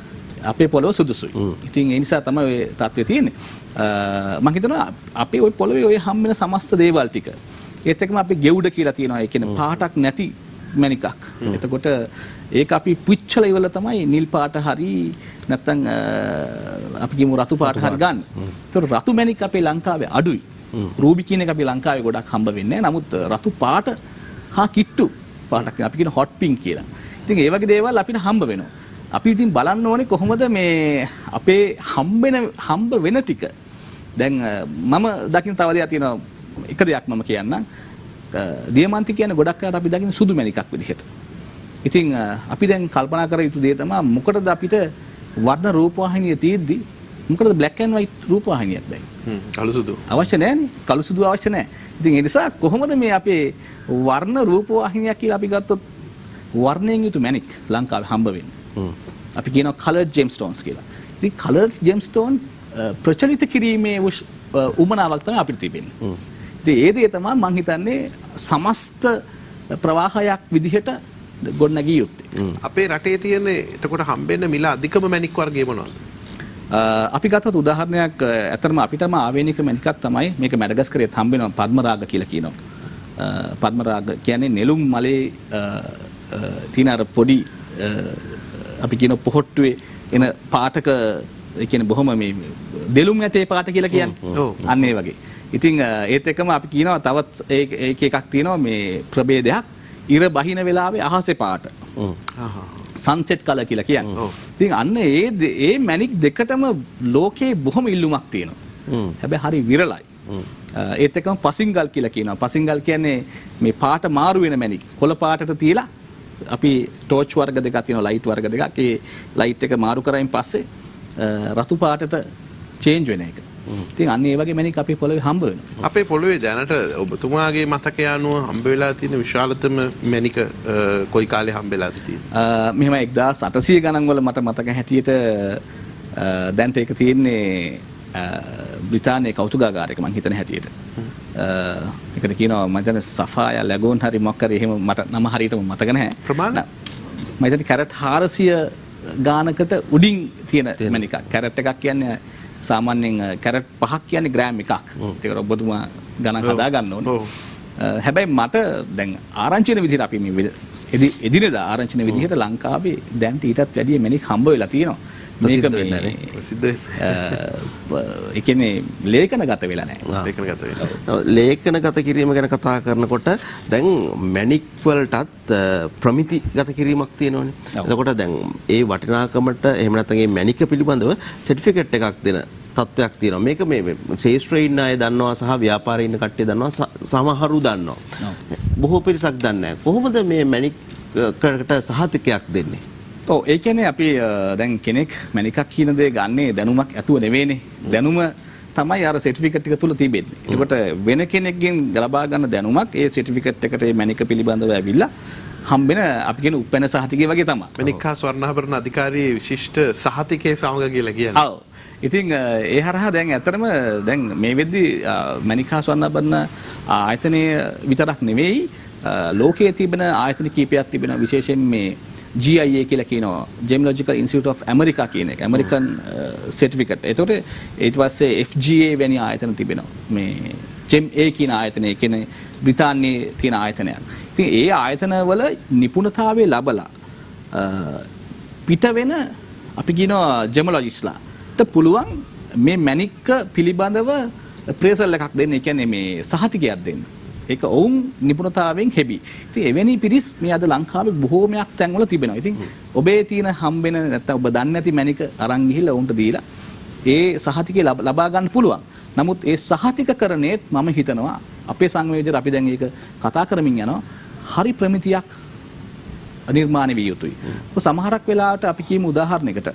අපේ පොළොව සුදුසුයි. ඉතින් ඒ නිසා තමයි ඔය තත්ත්වය තියෙන්නේ. මම හිතනවා අපේ ওই පොළොවේ ඔය හම් වෙන සමස්ත දේවල් ටික ඒත් එක්කම අපි ගෙවුඩ කියලා තියෙනවා. ඒ කියන්නේ පාටක් නැති මණිකක්. එතකොට ඒක අපි පුච්චලා ඉවල තමයි නිල් පාට හරි නැත්නම් අපි කියමු රතු පාට හරි ගන්න. ඒතකොට රතු මණික් අපේ ලංකාවේ අඩුයි. රූබි කියන එක අපි ලංකාවේ ගොඩක් හම්බ වෙන්නේ නැහැ. නමුත් රතු පාට හා කිට්ටු පාටක් අපි කියන හොට් පින්ක් කියලා. ඉතින් ඒ වගේ දේවල් අපිට හම්බ වෙනවා. අපි ඉතින් බලන්න ඕනේ කොහොමද මේ අපේ හම්බ වෙන ටික. දැන් මම දකින්න තව දෙයක් තියෙනවා. එක දෙයක් මම කියන්නම්. දියමන්ති කියන්නේ ගොඩක් අයට අපි දකින්න සුදු මණිකක් විදිහට. ඉතින් අපි දැන් කල්පනා කර යුතු දේ තමයි මොකටද අපිට වර්ණ රූපවාහිනිය තියෙද්දි මොකටද black and white රූපවාහිනියක් දැන්? කළු සුදු. අවශ්‍ය නැහැනේ. කළු සුදු අවශ්‍ය නැහැ. ඉතින් ඒ නිසා කොහොමද මේ අපේ වර්ණ රූපවාහිනියක් කියලා අපි ගත්තොත් වර්ණයෙන් යුතු මණික් ලංකාවේ හම්බ වෙන්නේ. අපි කියනවා coloured gemstones කියලා. ඉතින් coloured gemstone ප්‍රචලිත කිරීමේ උමනාවක් තමයි අපිට තිබෙන්නේ. ඉතින් ඒ දේ තමයි මම හිතන්නේ සමස්ත ප්‍රවාහයක් විදිහට ගොඩනගිය යුත්තේ. අපේ රටේ තියෙන එතකොට හම්බෙන්න මිල අධිකම මණික් වර්ගය මොනවද? අපි ගත්තොත් උදාහරණයක් ඇත්තටම අපිටම ආවේනික මණිකක් තමයි මේක මැඩගස්කරයේ හම්බ වෙනවා පද්මරාග කියලා කියනවා. පද්මරාග කියන්නේ නෙළුම් මලේ තියෙන අර පොඩි අපි කියන පොහොට්ටුවේ එන පාටක ඒ කියන්නේ බොහොම මේ දෙළුම් ඇටේ පාට කියලා කියන්නේ. අන්න ඒ වගේ. ඉතින් ඒත් එක්කම අපි කියනවා තවත් ඒක එකක් තියෙනවා මේ ප්‍රභේදයක් ඉර බහින වෙලාවේ අහසේ පාට. සන්සෙට් කලර් කියලා කියන්නේ. ඉතින් අන්න ඒ මැණික් දෙකටම ලෝකේ බොහොම ඉල්ලුමක් තියෙනවා. හැබැයි හරි විරලයි. ඒත් එක්කම පසින්ගල් කියලා කියනවා. පසින්ගල් කියන්නේ මේ පාට මාරු වෙන මැණික්. කොළ පාටට තියලා අපි ටෝච් වර්ග දෙකක් තියෙනවා ලයිට් වර්ග දෙකක්. ඒ ලයිට් එක මාරු කරායින් පස්සේ රතු පාටට චේන්ජ් වෙන එක. ඉතින් අන්න ඒ වගේ මැණික් අපේ පොළවේ හම්බ වෙනවා. අපේ පොළවේ දැනට ඔබතුමාගේ මතකය අනුව හම්බ වෙලා තියෙන විශාලතම මැණික කොයි කාලේ හම්බ වෙලාද තියෙන්නේ? මෙහෙම 1800 ගණන් වල මට මතක හැටියට දැන්ට ඒක තියෙන්නේ බ්‍රිතාන්‍යයේ කෞතුකාගාරයක මම හිතන හැටියට. ඒකට කියනවා මම හිතන්නේ සෆායා ලැගෝන් හරි මොකක් හරි එහෙම මට නම හරියටම මතක නැහැ. ප්‍රමාණ මම හිතන්නේ කැරට් 400 ගානකට උඩින් තියෙන මැණිකක්. කැරට් එකක් කියන්නේ සාමාන්‍යයෙන් කැරට් 5ක් කියන්නේ ග්‍රෑම් එකක්. ඒක ඔබතුමා ගණන් හදා ගන්න ඕනේ. හැබැයි මට දැන් ආරංචි වෙන විදිහට අපි මේ එදිනෙදා ආරංචි වෙන විදිහට ලංකාවේ දැන් ඊටත් වැඩිය මැණික් හම්බ වෙලා තියෙනවා. මේක ප්‍රසිද්ධ ඒ කියන්නේ ලේඛනගත වෙලා නැහැ. ලේඛනගත කිරීම ගැන කතා කරනකොට දැන් මැණික් වලටත් ප්‍රමිතිගත කිරීමක් තියෙනවනේ. එතකොට දැන් ඒ වටිනාකමට එහෙම නැත්නම් ඒ මැණික පිළිබඳව සර්ටිෆිකේට් එකක් දෙන තත්ත්වයක් තියෙනවා. මේක මේ ශේෂ්ත්‍රයේ ඉන්න අය දන්නවා සහ ව්‍යාපාරයේ ඉන්න කට්ටිය දන්නවා සමහරු දන්නවා. බොහෝ පිරිසක් දන්නේ නැහැ. කොහොමද මේ මැණික්කට සහතිකයක් දෙන්නේ? ඔව් ඒ කියන්නේ අපි දැන් කෙනෙක් මැණිකක් කියන දේ ගන්නේ දැනුමක් ඇතුව නෙවෙයිනේ. දැනුම තමයි අර සර්ටිෆිකේට් එක තුල තිබෙන්නේ. ඒකට වෙන කෙනෙක්ගෙන් ලබා ගන්න දැනුමක් ඒ සර්ටිෆිකේට් එකට මේ මැණික පිළිබඳව ඇවිල්ලා හම්බෙන අපි කියන උපැන්න සහතිකය වගේ තමයි. මැණික් හා ස්වර්ණාභරණ අධිකාරියේ විශිෂ්ට සහතිකයේ සමග කියලා කියන්නේ. ඔව්. ඉතින් ඒ හරහා දැන් ඇත්තටම දැන් මේ වෙද්දී මැණික් හා ස්වර්ණාභරණ ආයතනය විතරක් නෙවෙයි ලෝකයේ තිබෙන ආයතන කීපයක් තිබෙනවා විශේෂයෙන් මේ GIA කියලා කියනවා Gemological Institute of America කියන එක. American certificate. ඒතකොට ඊට පස්සේ FGA වැනි ආයතන තිබෙනවා. මේ GEMA කියන ආයතනය කියන්නේ බ්‍රිතාන්‍යයේ තියෙන ආයතනයක්. ඉතින් ඒ ආයතනවල නිපුණතාවය ලැබලා පිට වෙන අපි කියනවා ජෙමොලොජිස්ට්ලාට පුළුවන් මේ මැණික් පිළිබඳව ප්‍රේසල් එකක් දෙන්න. ඒ කියන්නේ මේ සහතිකයක් දෙන්න. ඒක ඔවුන් නිපුණතාවයෙන් හෙබි. ඉතින් එවැනි පිරිස් මේ අද ලංකාවේ බොහෝමයක් තැන්වල තිබෙනවා. ඉතින් ඔබේ තියෙන හම්බෙන නැත්නම් ඔබ දන්නේ නැති මැණික අරන් ගිහිල්ලා උන්ට දීලා ඒ සහතිකය ලබා ගන්න පුළුවන්. නමුත් ඒ සහතිකකරණයත් මම හිතනවා අපේ සංවේදනයේ අපි දැන් ඒක කතා කරමින් යනවා හරි ප්‍රමිතියක් නිර්මාණය විය යුතුයි. සමහරක් වෙලාවට අපි කියමු උදාහරණයකට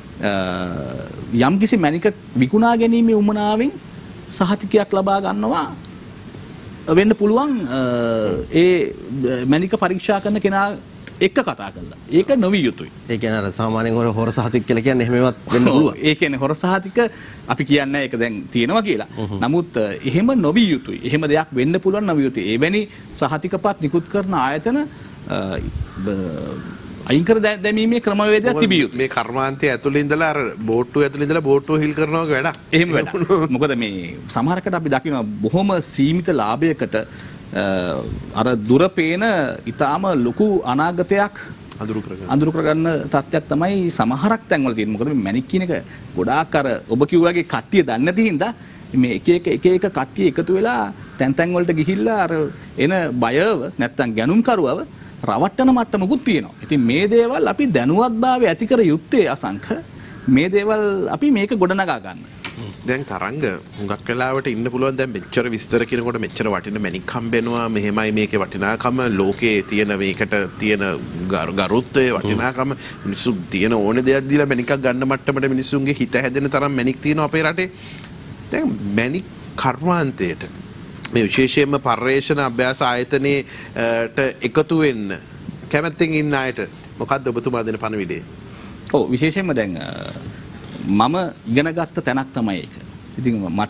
යම්කිසි මැණික විකුණා ගැනීමේ උමනාවෙන් සහතිකයක් ලබා ගන්නවා වෙන්න පුළුවන් ඒ මැණික පරීක්ෂා කරන කෙනා එක්ක කතා කරලා. ඒක නොවිය යුතුයි. ඒ කියන්නේ අර සාමාන්‍යයෙන් හොර සහතික කියලා කියන්නේ එහෙමවත් වෙන්න පුළුවන්. ඒ කියන්නේ හොර සහතික අපි කියන්නේ ඒක දැන් තියෙනවා කියලා. නමුත් එහෙම නොවිය යුතුයි. එහෙම දෙයක් වෙන්න පුළුවන් නොවිය යුතුයි. එවැනි සහතිකපත් නිකුත් කරන ආයතන අයින් කර දැමීමේ ක්‍රමවේදයක් තිබිය යුතුයි. මේ කර්මාන්තය ඇතුළේ ඉඳලා අර බෝට්ටුව ඇතුළේ ඉඳලා බෝට්ටුව හිල් කරනවා වගේ වැඩක්. එහෙම වැඩක්. මොකද මේ සමහරකට අපි දකිනවා බොහොම සීමිත ලාභයකට අර දුර පේන ඊටාම ලොකු අනාගතයක් අඳුරු කරගන්න තත්ත්වයක් තමයි සමහරක් තැන්වල තියෙන්නේ. මොකද මේ මැනික් කියන එක ගොඩාක් අර ඔබ කිව්වාගේ කට්ටිය දන්නේ නැති හින්දා මේ එක එක කට්ටිය එකතු වෙලා තැන් වලට ගිහිල්ලා අර එන බයව නැත්තම් ගැනුම් කරුවව රවට්ටන මට්ටමකුත් තියෙනවා. ඉතින් මේ දේවල් අපි දැනුවත්භාවය ඇති කර යුත්තේ අසංක. මේ දේවල් අපි මේක ගොඩනගා ගන්න. දැන් තරංග හුඟක් වෙලාවට ඉන්න පුළුවන් දැන් මෙච්චර විස්තර කියනකොට මෙච්චර වටින මැණික් හම්බෙනවා මෙහෙමයි මේකේ වටිනාකම ලෝකයේ තියෙන මේකට තියෙන ගරුත්වයේ වටිනාකම මිනිස්සු තියෙන ඕනේ දෙයක් දීලා මැණිකක් ගන්න මට්ටමට මිනිස්සුන්ගේ හිත හැදෙන තරම් මැණික් තියෙනවා අපේ රටේ. දැන් මැණික් කර්මාන්තයට මේ විශේෂයෙන්ම පර්යේෂණ අභ්‍යාස ආයතනයේට එකතු වෙන්න කැමැත්තෙන් ඉන්න අයට මොකද්ද ඔබතුමා දෙන පණිවිඩය? ඔව් විශේෂයෙන්ම දැන් මම ඉගෙන ගත්ත තැනක් තමයි ඒක. ඉතින් මට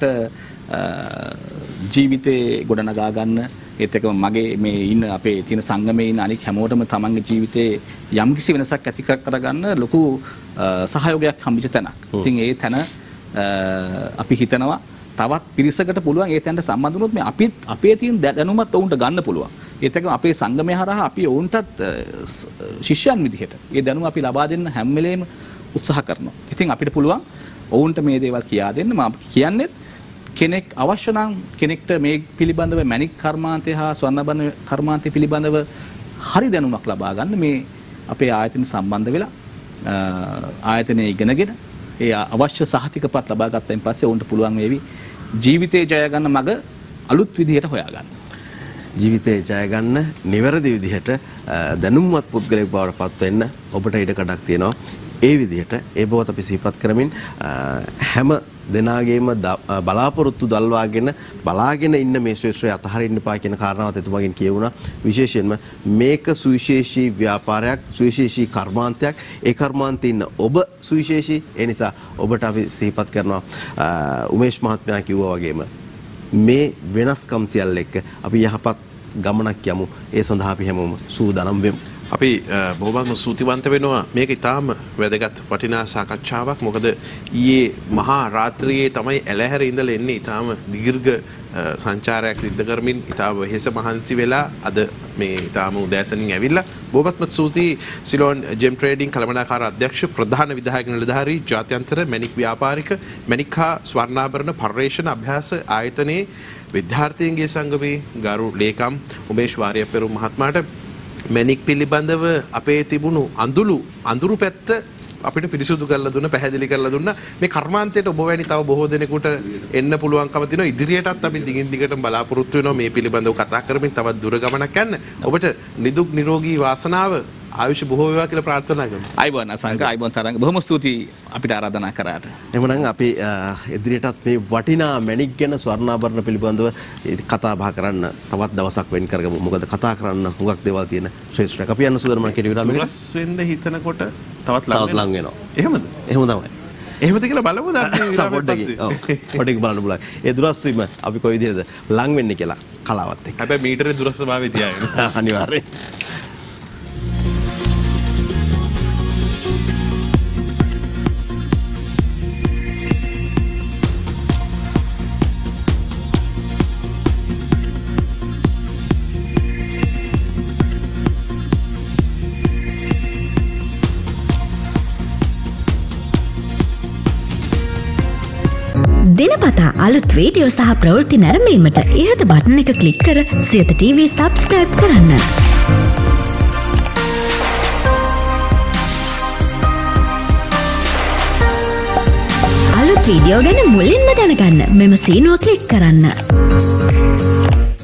ජීවිතේ ගොඩනගා ගන්න ඒත් එක්කම මගේ මේ ඉන්න අපේ තියෙන සංගමයේ ඉන්න අනික් හැමෝටම තමන්ගේ ජීවිතේ යම්කිසි වෙනසක් ඇති කරගන්න ලොකු සහයෝගයක් හම්බෙච්ච තැනක්. ඉතින් ඒ තැන අපි හිතනවා තවත් පිරිසකට පුළුවන් ඒ තැනට සම්බන්ධ වුණොත් මේ අපිත් අපේ තියෙන දැනුමත් ඔවුන්ට ගන්න පුළුවන්. ඒත් එක්කම අපේ සංගමය හරහා අපි ඔවුන්ටත් ශිෂ්‍යයන් විදිහට ඒ දැනුම අපි ලබා දෙන්න හැම වෙලේම උත්සාහ කරනවා. ඉතින් අපිට පුළුවන් ඔවුන්ට මේ දේවල් කියා දෙන්න. මම කියන්නේ කෙනෙක් අවශ්‍ය නම් කෙනෙක්ට මේ පිළිබඳව මැණික් කර්මාන්තය හා ස්වර්ණබන කර්මාන්තය පිළිබඳව හරි දැනුමක් ලබා ගන්න මේ අපේ ආයතන සම්බන්ධ වෙලා ආයතනයේ ඉගෙනගෙන ඒ අවශ්‍ය සහතිකපත් ලබා ගත්තයින් පස්සේ ඔවුන්ට පුළුවන් වේවි ජීවිතේ ජය ගන්න මඟ අලුත් විදිහට හොයාගන්න. ජීවිතේ ජය ගන්න නිවැරදි විදිහට දැනුම්වත් පුද්ගලයෙක් බවට පත් වෙන්න ඔබට ඉඩකඩක් තියෙනවා. ඒ විදිහට ඒ බවත් අපි සිහිපත් කරමින් හැම දෙනාගේම බලාපොරොත්තු දල්වාගෙන බලාගෙන ඉන්න මේ ශේෂ්ත්‍රය අතහරින්න එපා කියන කාරණාවත් එතුමාගෙන් කියවුණා. විශේෂයෙන්ම මේක සුවිශේෂී ව්‍යාපාරයක්, සුවිශේෂී කර්මාන්තයක්. ඒ කර්මාන්තේ ඉන්න ඔබ සුවිශේෂී. ඒ නිසා ඔබට අපි සිහිපත් කරනවා උමේෂ් මහත්මයා කිව්වා වගේම මේ වෙනස්කම් සියල්ල එක්ක අපි යහපත් ගමනක් යමු. ඒ සඳහා අපි හැමෝම සූදානම් වෙමු. අපි බොහොම සූතිවන්ත වෙනවා. මේක ඉතාම වැදගත් වටිනා සාකච්ඡාවක්. මොකද ඊයේ මහා රාත්‍රියේ තමයි ඇලහැර ඉඳලා එන්නේ. ඉතාම දීර්ඝ සංචාරයක් සිද්ධ කරමින් ඉතාම වෙහෙස මහන්සි වෙලා අද මේ ඉතාම උදෑසනින් ඇවිල්ලා බොහොමත්ම ස්තුතියි සිලෝන් ජෙම් ට්‍රේඩින් කළමනාකාර අධ්‍යක්ෂ ප්‍රධාන විධායක නිලධාරී ජාත්‍යන්තර මැණික් ව්‍යාපාරික මැණික් හා ස්වර්ණාභරණ පර්යේෂණ අභ්‍යාස ආයතනයේ විද්‍යාර්ථීන්ගේ සංගමේ ගරු ලේකම් උමේෂ් වාරියපෙරුම් මහත්මයාට මැණික් පිළිබඳව අපේ තිබුණු අඳුරු පැත්ත අපිට පිරිසුදු කරලා දුන්න, පැහැදිලි කරලා දුන්න. මේ කර්මාන්තයට ඔබ වැනි තව බොහෝ දෙනෙකුට එන්න පුළුවන්කම තියෙනවා. ඉදිරියටත් අපි දිගින් දිගටම බලාපොරොත්තු වෙනවා මේ පිළිබඳව කතා කරමින් තවත් දුර ගමනක් යන්න. ඔබට නිදුක් නිරෝගී වාසනාව ආයුෂ බොහෝ වේවා කියලා ප්‍රාර්ථනා කරනවා. අයිබෝන් අසංක අයිබෝන් තරංග බොහොම ස්තුතියි අපිට ආරාධනා කරාට. එhmenan අපි ඉදිරියටත් මේ වටිනා මැණික් ගැන ස්වර්ණාභරණ පිළිබඳව කතා බහ කරන්න තවත් දවසක් වෙන් කරගමු. මොකද කතා කරන්න හුඟක් දේවල් තියෙන ශ්‍රේෂ්ඨයක්. අපි යන්න සුදරමන කෙටි විරාමයකට. දුරස් වෙන්න හිතනකොට තවත් ලඟ වෙනවා. එහෙමද? එහෙම තමයි. එහෙමද කියලා බලමු දැන් විරාමයෙන් පස්සේ. ඔව්. පොඩ්ඩක් බලන්න බලන්න. ඒ දුරස් වීම අපි කොයි විදිහද ලඟ වෙන්නේ කියලා කලාවත් එක්ක. හැබැයි මීටරේ දුරස් ස්වභාවය තියාගෙන. අනිවාර්යයෙන්. දිනපතා අලුත් වීඩියෝ සහ ප්‍රවෘත්ති නැරඹීමට ඉහත බටන් එක ක්ලික් කර සියත TV සබ්ස්ක්‍රයිබ් කරන්න. අලුත් වීඩියෝ ගැන මුලින්ම දැනගන්න මෙම සීනුව ක්ලික් කරන්න.